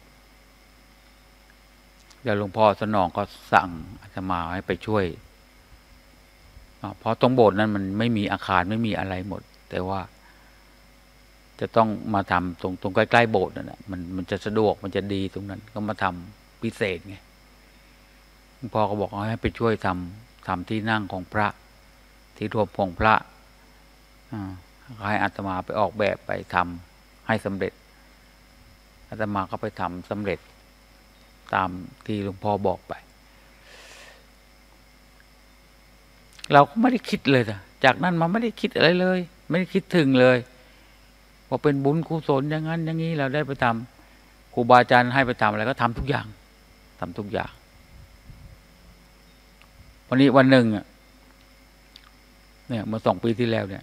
แล้วหลวงพ่อสนองก็สั่งอาตมาให้ไปช่วยเพราะตรงโบสถ์นั้นมันไม่มีอาคารไม่มีอะไรหมดแต่ว่าจะต้องมาทำตรงใกล้ๆโบสถ์นั่นแหละมันจะสะดวกมันจะดีตรงนั้นก็มาทำพิเศษไงหลวงพ่อก็บอกให้ไปช่วยทำที่นั่งของพระที่รวมของพระให้อาตมาไปออกแบบไปทำให้สำเร็จอาตมาก็ไปทำสำเร็จตามที่หลวงพ่อบอกไปเราก็ไม่ได้คิดเลยนะจากนั้นมาไม่ได้คิดอะไรเลยไม่ได้คิดถึงเลยว่าเป็นบุญกุศลอย่างนั้นอย่างนี้เราได้ไปทำครูบาอาจารย์ให้ไปทำอะไรก็ทำทุกอย่างวันนี้วันหนึ่งเนี่ยเมื่อ2 ปีที่แล้วเนี่ย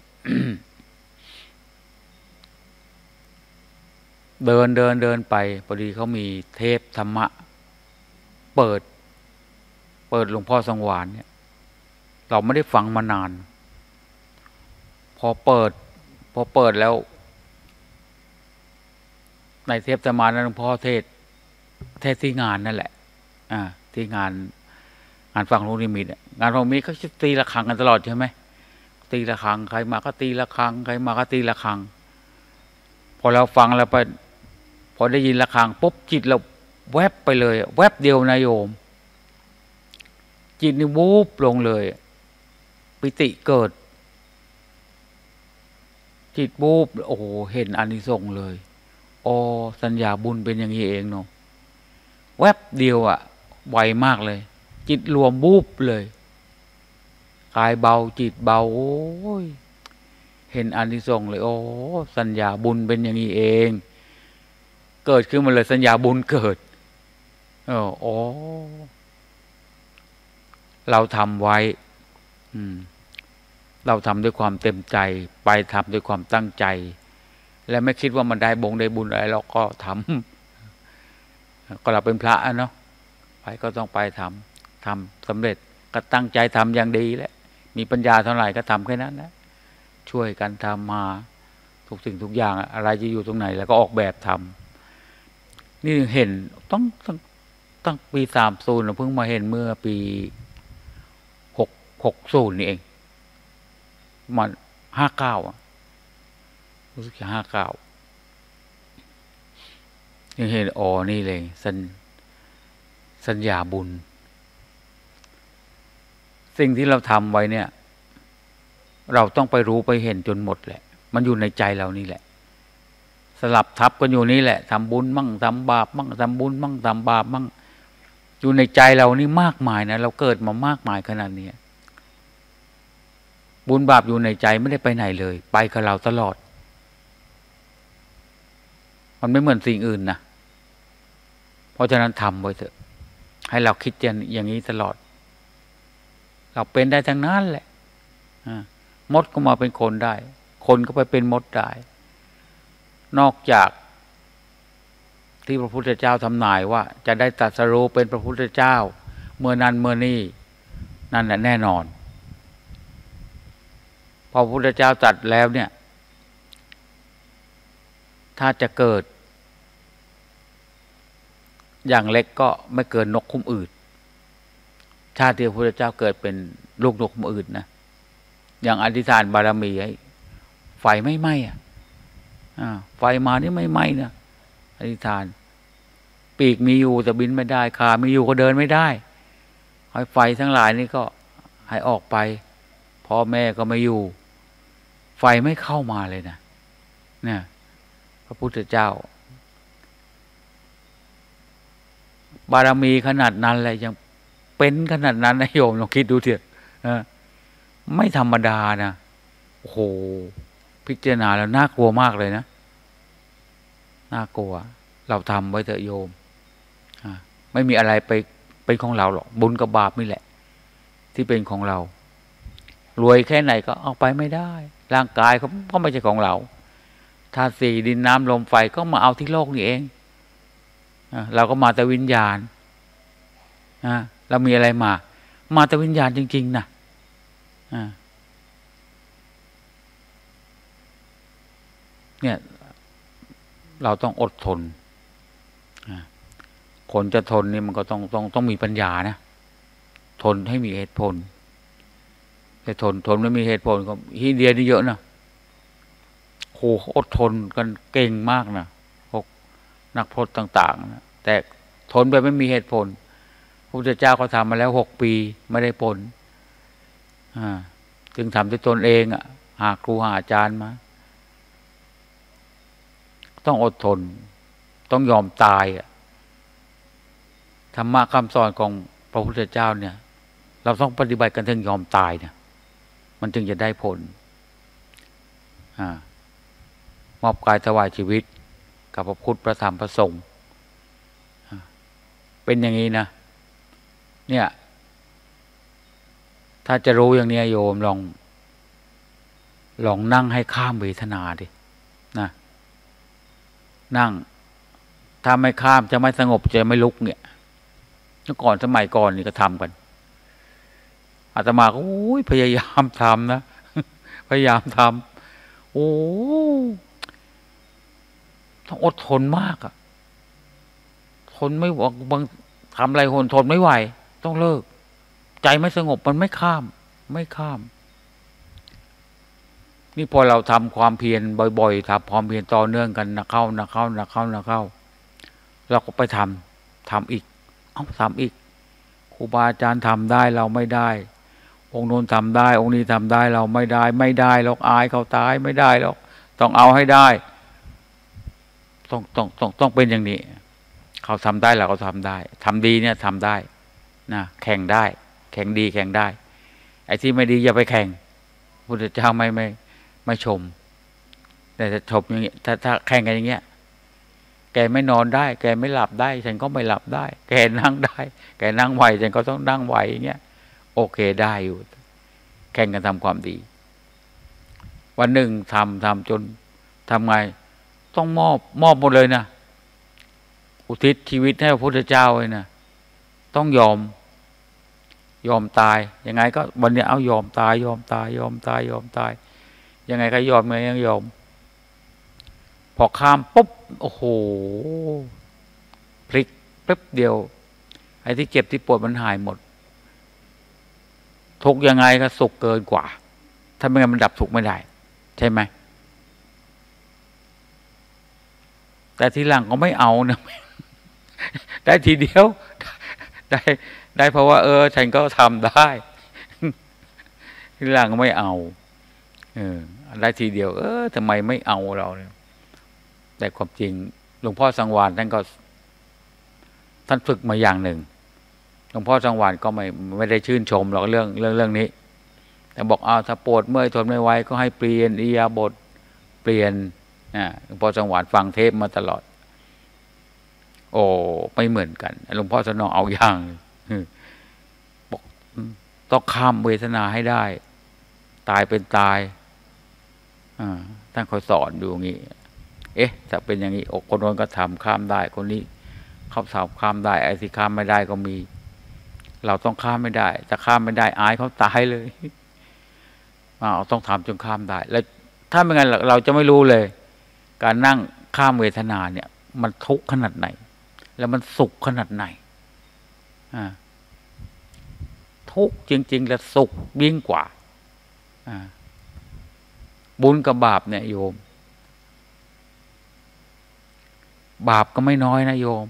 เดินไปพอดีเขามีเทปธรรมะเปิดหลวงพ่อสังวาลเนี่ยเราไม่ได้ฟังมานานพอเปิดแล้วในเทปธรรมะนั้นหลวงพ่อเทศที่งานนั่นแหละที่งานฟังลูกนิมิตงานฟังมีเขาจะตีระฆังกันตลอดใช่ไหมตีระฆังใครมาก็ตีระฆังใครมาก็ตีระฆังพอเราฟังแล้วไปพอได้ยินระฆังปุ๊บจิตเราแวบไปเลยแวบเดียวนะโยมจิตนี่วูบลงเลยปิติเกิดจิตวูบโอ้โหเห็นอานิสงส์เลยอ๋อสัญญาบุญเป็นอย่างนี้เองเนาะแวบเดียวไวมากเลยจิตรวมวูบเลยกายเบาจิตเบาโอ้ยเห็นอานิสงส์เลยโอ้สัญญาบุญเป็นอย่างนี้เองเกิดขึ้นมาเลยสัญญาบุญเกิดอ๋อเราทำไว้เราทำด้วยความเต็มใจไปทำด้วยความตั้งใจและไม่คิดว่ามันได้บุญอะไรเราก็ทำก็เราเป็นพระเนาะไปก็ต้องไปทำสำเร็จก็ตั้งใจทำอย่างดีแหละมีปัญญาเท่าไหร่ก็ทำแค่นั้นนะช่วยกันทำมาทุกสิ่งทุกอย่างอะไรจะอยู่ตรงไหนแล้วก็ออกแบบทำนี่เห็นตั้งปี30เราเพิ่งมาเห็นเมื่อปี60นี่เองมัน59รู้สึกจะ59ยังเห็นอ๋อนี่เลยสัญญาบุญสิ่งที่เราทำไว้เนี่ยเราต้องไปรู้ไปเห็นจนหมดแหละมันอยู่ในใจเรานี่แหละสลับทับกันอยู่นี่แหละทำบุญมั่งทำบาปมั่งทำบุญมั่งทำบาปมั่งอยู่ในใจเรานี่มากมายนะเราเกิดมามากมายขนาดนี้บุญบาปอยู่ในใจไม่ได้ไปไหนเลยไปกับเราตลอดมันไม่เหมือนสิ่งอื่นนะเพราะฉะนั้นทำไว้เถอะให้เราคิดอย่างนี้ตลอดเราเป็นได้ทั้งนั้นแหละมดก็มาเป็นคนได้คนก็ไปเป็นมดได้นอกจากที่พระพุทธเจ้าทำนายว่าจะได้ตรัสรู้เป็นพระพุทธเจ้าเมื่อนั้นเมื่อนี้นั่นแหละแน่นอนพอพระพุทธเจ้าตรัสแล้วเนี่ยถ้าจะเกิดอย่างเล็กก็ไม่เกินนกคุ้มอืดชาติที่พระพุทธเจ้าเกิดเป็นลูกนกคุ้มอืดนะอย่างอธิษฐานบารมีให้ไฟไม่ไหม้ไฟมานี่ไม่ไหม้นะอธิษฐานปีกมีอยู่แต่บินไม่ได้ขามีอยู่ก็เดินไม่ได้ให้ไฟทั้งหลายนี่ก็ให้ออกไปพ่อแม่ก็ไม่อยู่ไฟไม่เข้ามาเลยนะเนี่ยพระพุทธเจ้าบารมีขนาดนั้นเลยยังเป็นขนาดนั้นนะโยมลองคิดดูเถอะไม่ธรรมดานะโอ้โหพิจารณาแล้วน่ากลัวมากเลยนะน่ากลัวเราทำไว้เถอะโยมไม่มีอะไรไปเป็นของเราหรอกบุญกับบาปนี่แหละที่เป็นของเรารวยแค่ไหนก็เอาไปไม่ได้ร่างกายก็ไม่ใช่ของเราธาตุสี่ดินน้ำลมไฟก็มาเอาที่โลกนี่เองเราก็มาแต่วิญญาณเรามีอะไรมาแต่วิญญาณจริงๆนะเนี่ยเราต้องอดทนคนจะทนนี่มันก็ต้องมีปัญญานะทนให้มีเหตุผลแต่ทนไม่มีเหตุผลก็ฮินเดียนี่เยอะนะโหอดทนกันเก่งมากนะพวกนักพรตต่างๆนะแต่ทนไปไม่มีเหตุผลพระพุทธเจ้าเขาทำมาแล้ว6 ปีไม่ได้ผลจึงทำด้วยตนเองหาครูหาอาจารย์มาต้องอดทนต้องยอมตายธรรมะคำสอนของพระพุทธเจ้าเนี่ยเราต้องปฏิบัติกันถึงยอมตายเนี่ยมันจึงจะได้ผลมอบกายถวายชีวิตกับพระพุทธพระธรรมพระสงฆ์เป็นอย่างนี้นะเนี่ยถ้าจะรู้อย่างนี้โยมลองนั่งให้ข้ามเวทนาดินะนั่งถ้าไม่ข้ามจะไม่สงบจะไม่ลุกเนี่ยเมื่อก่อนสมัยก่อนนี่ก็ทำกันอาตมาก็พยายามทำนะพยายามทำต้องอดทนมากทนไม่ไหวบางทำอะไรทนไม่ไหวต้องเลิกใจไม่สงบมันไม่ข้ามนี่พอเราทำความเพียรบ่อยๆทำความเพียรต่อเนื่องกันนะเข้าเราก็ไปทำอีกทำอีกครูบาอาจารย์ทำได้เราไม่ได้องค์โน้นทำได้องค์นี้ทำได้เราไม่ได้หรอกอายเขาตายไม่ได้หรอกต้องเอาให้ได้ต้องเป็นอย่างนี้เขาทำได้เราก็ทำได้ทำดีเนี่ยทำได้นะแข่งได้แข่งดีแข่งได้ไอ้ที่ไม่ดีอย่าไปแข่งพุทธเจ้าไม่ชมแต่จะชมอย่างนี้ถ้าแข่งกันอย่างเงี้ยแกไม่นอนได้แกไม่หลับได้ฉันก็ไม่หลับได้แกนั่งได้แกนั่งไหวฉันก็ต้องนั่งไหวอย่างเงี้ยโอเคได้อยู่แข่งกันทำความดีวันหนึ่งทำจนทำไงต้องมอบหมดเลยนะอุทิศชีวิตให้พระพุทธเจ้าเลยนะต้องยอมตายยังไงก็วันนี้เอายอมตายยอมตายยังไงก็ยอมยังยอมพอข้ามปุ๊บโอ้โหพลิกแป๊บเดียวไอ้ที่เจ็บที่ปวดมันหายหมดทุกยังไงก็สุขเกินกว่าถ้าไม่งั้นมันดับทุกข์ไม่ได้ใช่ไหมแต่ทีหลังก็ไม่เอานะ ได้ทีเดียวได้เพราะว่าฉันก็ทำได้ ทีหลังก็ไม่เอาได้ทีเดียวทำไมไม่เอาเราเนี่ยแต่ความจริงหลวงพ่อสังวาลท่านฝึกมาอย่างหนึ่งหลวงพ่อสังวาลก็ไม่ได้ชื่นชมหรอกเรื่องนี้แต่บอกถ้าปวดเมื่อยทนไม่ไหวก็ให้เปลี่ยนอิริยาบถเปลี่ยนหลวงพ่อสังวาลฟังเทปมาตลอดโอ้ไม่เหมือนกันหลวงพ่อสนองเอาอย่างบอกต้องข้ามเวทนาให้ได้ตายเป็นตายท่านคอยสอนดูอย่างนี้ถ้าเป็นอย่างนี้คนโน้นก็ทำข้ามได้คนนี้เขาสาวข้ามได้ไอ้ที่ข้ามไม่ได้ก็มีเราต้องข้ามไม่ได้จะข้ามไม่ได้อายเขาตายเลยเราต้องทำจนข้ามได้แล้วถ้าไม่งั้นเราจะไม่รู้เลยการนั่งข้ามเวทนาเนี่ยมันทุกข์ขนาดไหนแล้วมันสุขขนาดไหนทุกข์จริงๆแล้วสุขยิ่งกว่าบุญกับบาปเนี่ยโยมบาปก็ไม่น้อยนะโยม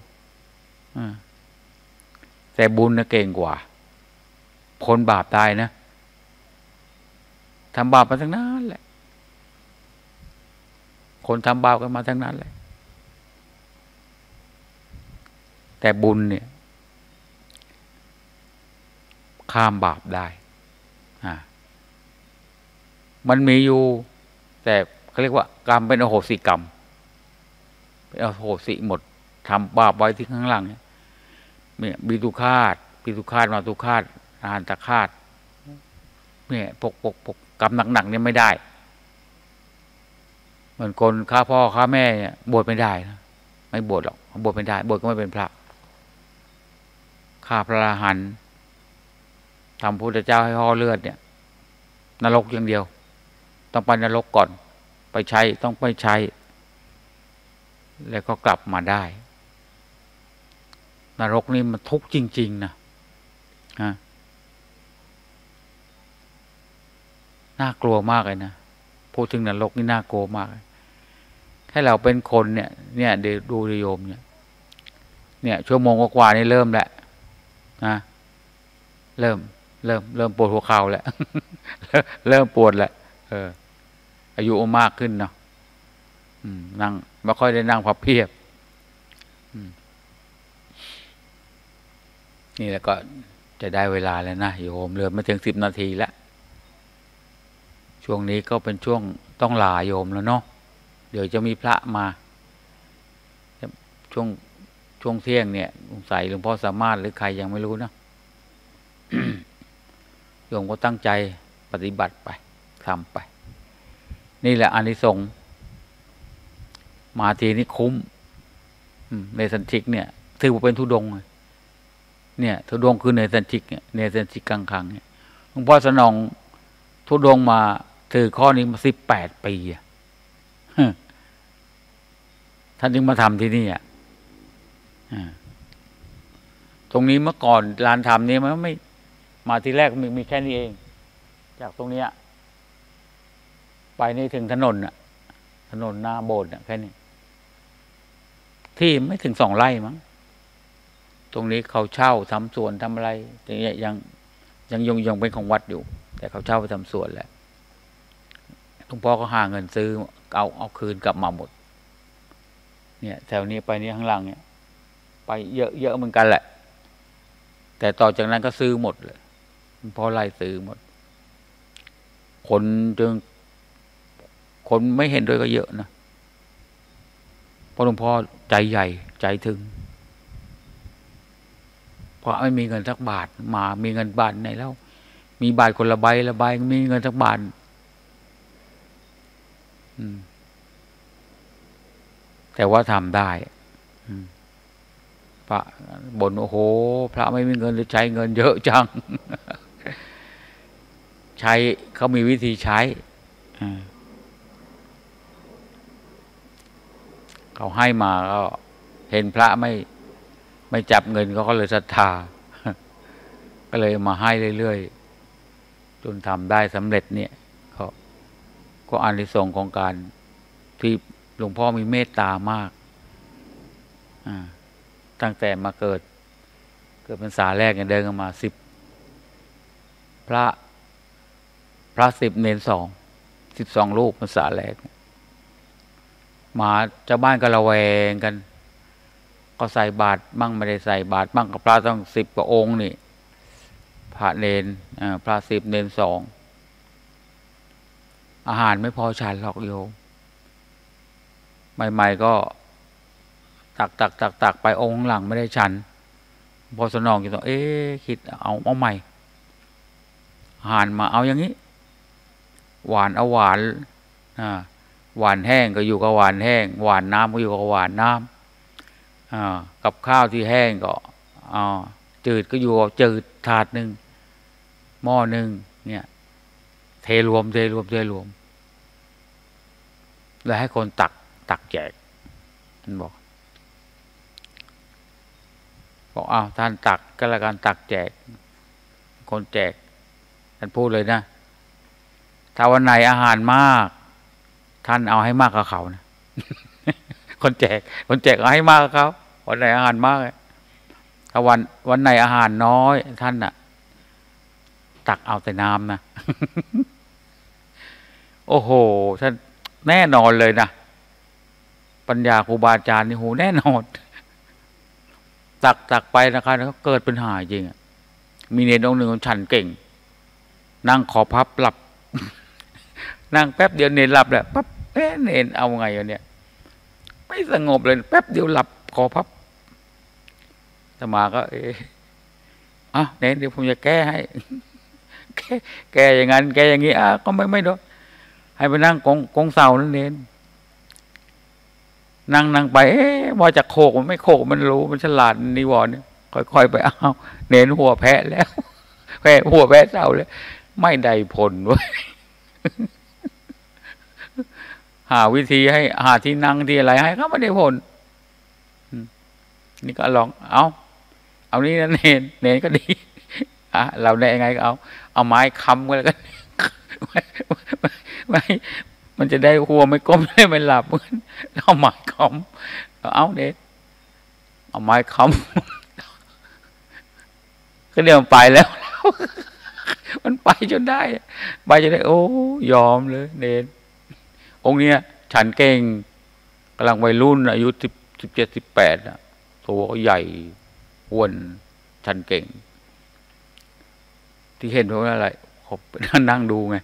แต่บุญน่ะเก่งกว่าคนบาปได้นะทำบาปมาทั้งนั้นแหละคนทำบาปกันมาทั้งนั้นแหละแต่บุญเนี่ยข้ามบาปได้มันมีอยู่แต่เขาเรียกว่ากรรมเป็นอโหสิกรรมเป็นอโหสิหมดทำบาปไว้ที่ข้างหลังเนี่ยมีตุฆาตมาตุฆาตอาหารตะฆาตเนี่ยปกกรรมหนักๆเนี่ยไม่ได้เหมือนคนฆ่าพ่อฆ่าแม่เนี่ยบวชไม่ได้นะไม่บวชหรอกบวชไม่ได้บวชก็ไม่เป็นพระฆ่าพระอรหันต์ทำพุทธเจ้าให้ห่อเลือดเนี่ยนรกอย่างเดียวต้องไปนรกก่อนต้องไปใช้แล้วก็กลับมาได้นรกนี่มันทุกข์จริงๆนะน่ากลัวมากเลยนะพูดถึงนรกนี่น่ากลัวมากแค่เราเป็นคนเนี่ยเดี๋ยวดูโยมเนี่ยชั่วโมงกว่านี่เริ่มแล้วนะเริ่มปวดหัวเข่าแล้ว เริ่มปวดแล้วอายุมากขึ้นเนาะนั่งไม่ค่อยได้นั่งพับเพียบนี่แล้วก็จะได้เวลาแล้วนะโยมเหลือไม่ถึง10 นาทีแล้วช่วงนี้ก็เป็นช่วงต้องลาโยมแล้วเนาะเดี๋ยวจะมีพระมาช่วงเที่ยงเนี่ยสงสัยหลวงพ่อสามารถหรือใครยังไม่รู้นะ โยมก็ตั้งใจปฏิบัติไปทำไปนี่แหละอานิสงส์มาทีนี้คุ้มในสันติกเนี่ยถือว่าเป็นธุดงค์เนี่ยธุดงค์คือในสันติกเนี่ยในสันติกกังขังเนี่ยหลวงพ่อสนองธุดงค์มาถือข้อนี้มา18 ปีท่านจึงมาทำที่นี่ตรงนี้เมื่อก่อนลานธรรมนี้มันไม่มาทีแรกมีแค่นี้เองจากตรงนี้ไปนี่ถึงถนนถนนหน้าโบสถ์แค่นี้ที่ไม่ถึง2 ไร่มั้งตรงนี้เขาเช่าทำสวนทำอะไรแต่ยังเป็นของวัดอยู่แต่เขาเช่าไปทำสวนแหละหลวงพ่อก็หาเงินซื้อเอาคืนกลับมาหมดเนี่ยแถวนี้ไปนี่ข้างล่างเนี่ยไปเยอะเหมือนกันแหละแต่ต่อจากนั้นก็ซื้อหมดเลยเพราะไล่ซื้อหมดคนไม่เห็นด้วยก็เยอะนะเพราะหลวงพ่อใจใหญ่ใจถึงเพราะไม่มีเงินสักบาทมามีเงินบาทไหนแล้วมีบาทคนละใบมีเงินสักบาทแต่ว่าทำได้เพระบ่นโอ้โหพระไม่มีเงินหรือใช้เงินเยอะจัง ใช้เขามีวิธีใช้เขาให้มาก็เห็นพระไม่จับเงินเขาก็เลยศรัทธา ก็เลยมาให้เรื่อยๆจนทำได้สำเร็จเนี่ยก็อานิสงส์ของการที่หลวงพ่อมีเมตตามากตั้งแต่มาเกิดพรรษาแรกเนี่ยเดินกันมา10 พระ10 เณร12 รูปพรรษาแรกมาเจ้าบ้านก็ระแวงกันก็ใส่บาตรมั่งไม่ได้ใส่บาตรมั่งกับพระต้อง10 กว่าองค์นี่พระเณรพระ10 เณร2อาหารไม่พอฉันหรอกโยมใหม่ๆก็ตักไปองค์หลังไม่ได้ฉันพอสนองอยู่ต้องคิดเอาใหม่อาหารมาเอาอย่างนี้หวานเอาหวานหวานแห้งก็อยู่กับหวานแห้งหวานน้ำก็อยู่กับหวานน้ำกับข้าวที่แห้งก็จืดก็อยู่กับจืดถาดหนึ่งหม้อหนึ่งเนี่ยเทรวมแล้วให้คนตักแจกท่านบอกท่านตักก็แล้วกันตักแจกคนแจกท่านพูดเลยนะถ้าวันไหนอาหารมากท่านเอาให้มากกับเขานะ คนแจกเอาให้มากกับเขาวันไหนอาหารมากถ้าวันไหนอาหารน้อยท่านน่ะตักเอาแต่น้ำนะ โอ้โหท่านแน่นอนเลยนะปัญญาครูบาอาจารย์นี่โหแน่นอนตักไปนะครับแล้วเกิดปัญหาจริงมีเนรองค์หนึ่งคนฉันเก่งนั่งขอพับหลับ นั่งแป๊บเดียวเนรหลับแหละปั๊บเนรเอาไงเนี่ยไม่สงบเลยแป๊บเดียวหลับขอพับสมาก็เนรเดี๋ยวผมจะแก้ให้ แก้อย่างนั้นแก้อย่างนี้ก็ไม่โดนให้ไปนั่งกงเสานั่นเนรนั่งไปว่าจะโคกมันไม่โคกมันรู้มันฉลาดนิวรณ์เนี่ยค่อยๆไปเน้นหัวแพะแล้วหัวแพะเศร้าเลยไม่ได้ผลเว้ย หาวิธีให้หาที่นั่งที่อะไรให้เขาไม่ได้ผลนี่ก็ลองเอานี่นะเน้นก็ดีเราได้ยังไงก็เอาไม้ค้ำก็แล้วกัน ไม่มันจะได้หัวไม่ก้มได้ไม่หลับเอาไม้ค้ำเอาเด็ดเอาไม้ค้ำก็เดี๋ยวมันไปแล้ว มันไปจนได้โอ้ยอมเลยเด็ดองค์เนี้ยฉันเก่งกำลังวัยรุ่นอายุ17 18ตัวก็ใหญ่อ้วนฉันเก่งที่เห็นเพราะอะไรเขานั่งดูไง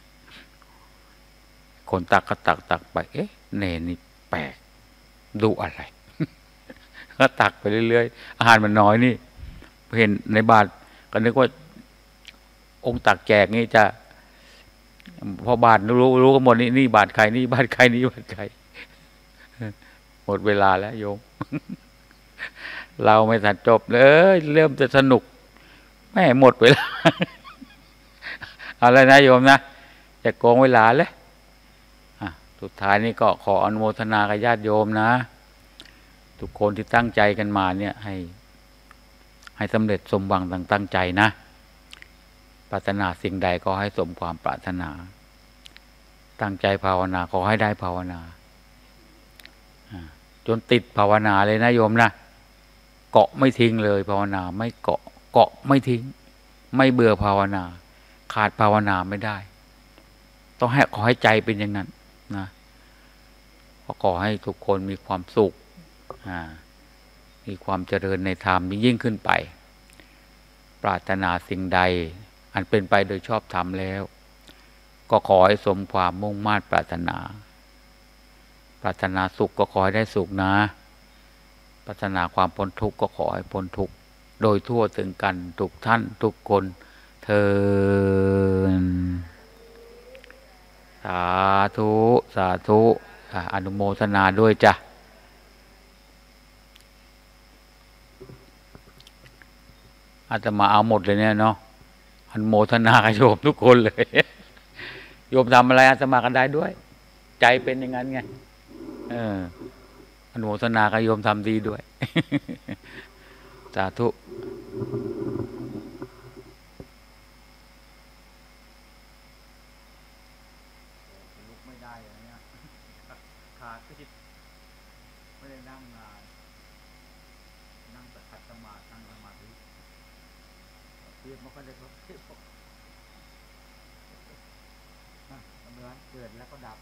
คนตักก็ตักไปเนรนี่แปลกดูอะไร ก็ตักไปเรื่อยๆอาหารมันน้อยนี่เห็นในบาตรก็นึกว่าองค์ตักแจกนี่จะพอบาตรรู้กันหมดนี่บาตรใครนี่บาตรใครนี่บาตรใครหมดเวลาแล้วโยม เราไม่ทันจบเลยเริ่มจะสนุกแม่หมดเวลา เอาเลยนะโยมนะอย่าโกงเวลาเลยสุดท้ายนี้ก็ขออนุโมทนากับญาติโยมนะทุกคนที่ตั้งใจกันมาเนี่ยให้สำเร็จสมหวังดังตั้งใจนะปรารถนาสิ่งใดก็ให้สมความปรารถนาตั้งใจภาวนาขอให้ได้ภาวนาจนติดภาวนาเลยนะโยมนะเกาะไม่ทิ้งเลยภาวนาไม่เกาะไม่ทิ้งไม่เบื่อภาวนาขาดภาวนาไม่ได้ต้องขอให้ใจเป็นอย่างนั้นนะขอให้ทุกคนมีความสุขมีความเจริญในธรรมยิ่งขึ้นไปปรารถนาสิ่งใดอันเป็นไปโดยชอบธรรมแล้วก็ขอให้สมความมุ่งมั่นปรารถนาสุขก็ขอให้ได้สุขนะปรารถนาความพ้นทุกข์ก็ขอให้พ้นทุกข์โดยทั่วถึงกันทุกท่านทุกคนเทินสาธุอนุโมทนาด้วยจ้ะอาตมาเอาหมดเลยเนี่ยเนาะอนุโมทนากับโยมทุกคนเลย โยมทำอะไรอาตมากันได้ด้วย ใจเป็นอย่างนั้นไงอนุโมทนากับโยมทำดีด้วย สาธุลุกไม่ได้เลยเนี่ยขาติดไม่ได้นั่งนานนั่งแต่ขัดสมาธินั่งสมาธิเรียบมันก็ได้เรียบเนื้อเกิดแล้วก็ดับ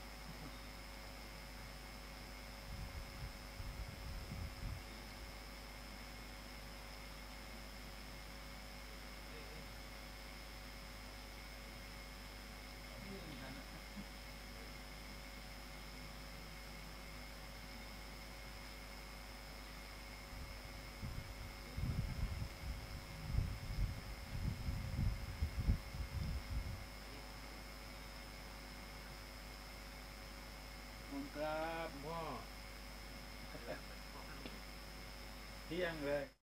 ครับพ่อเที่ยงเลย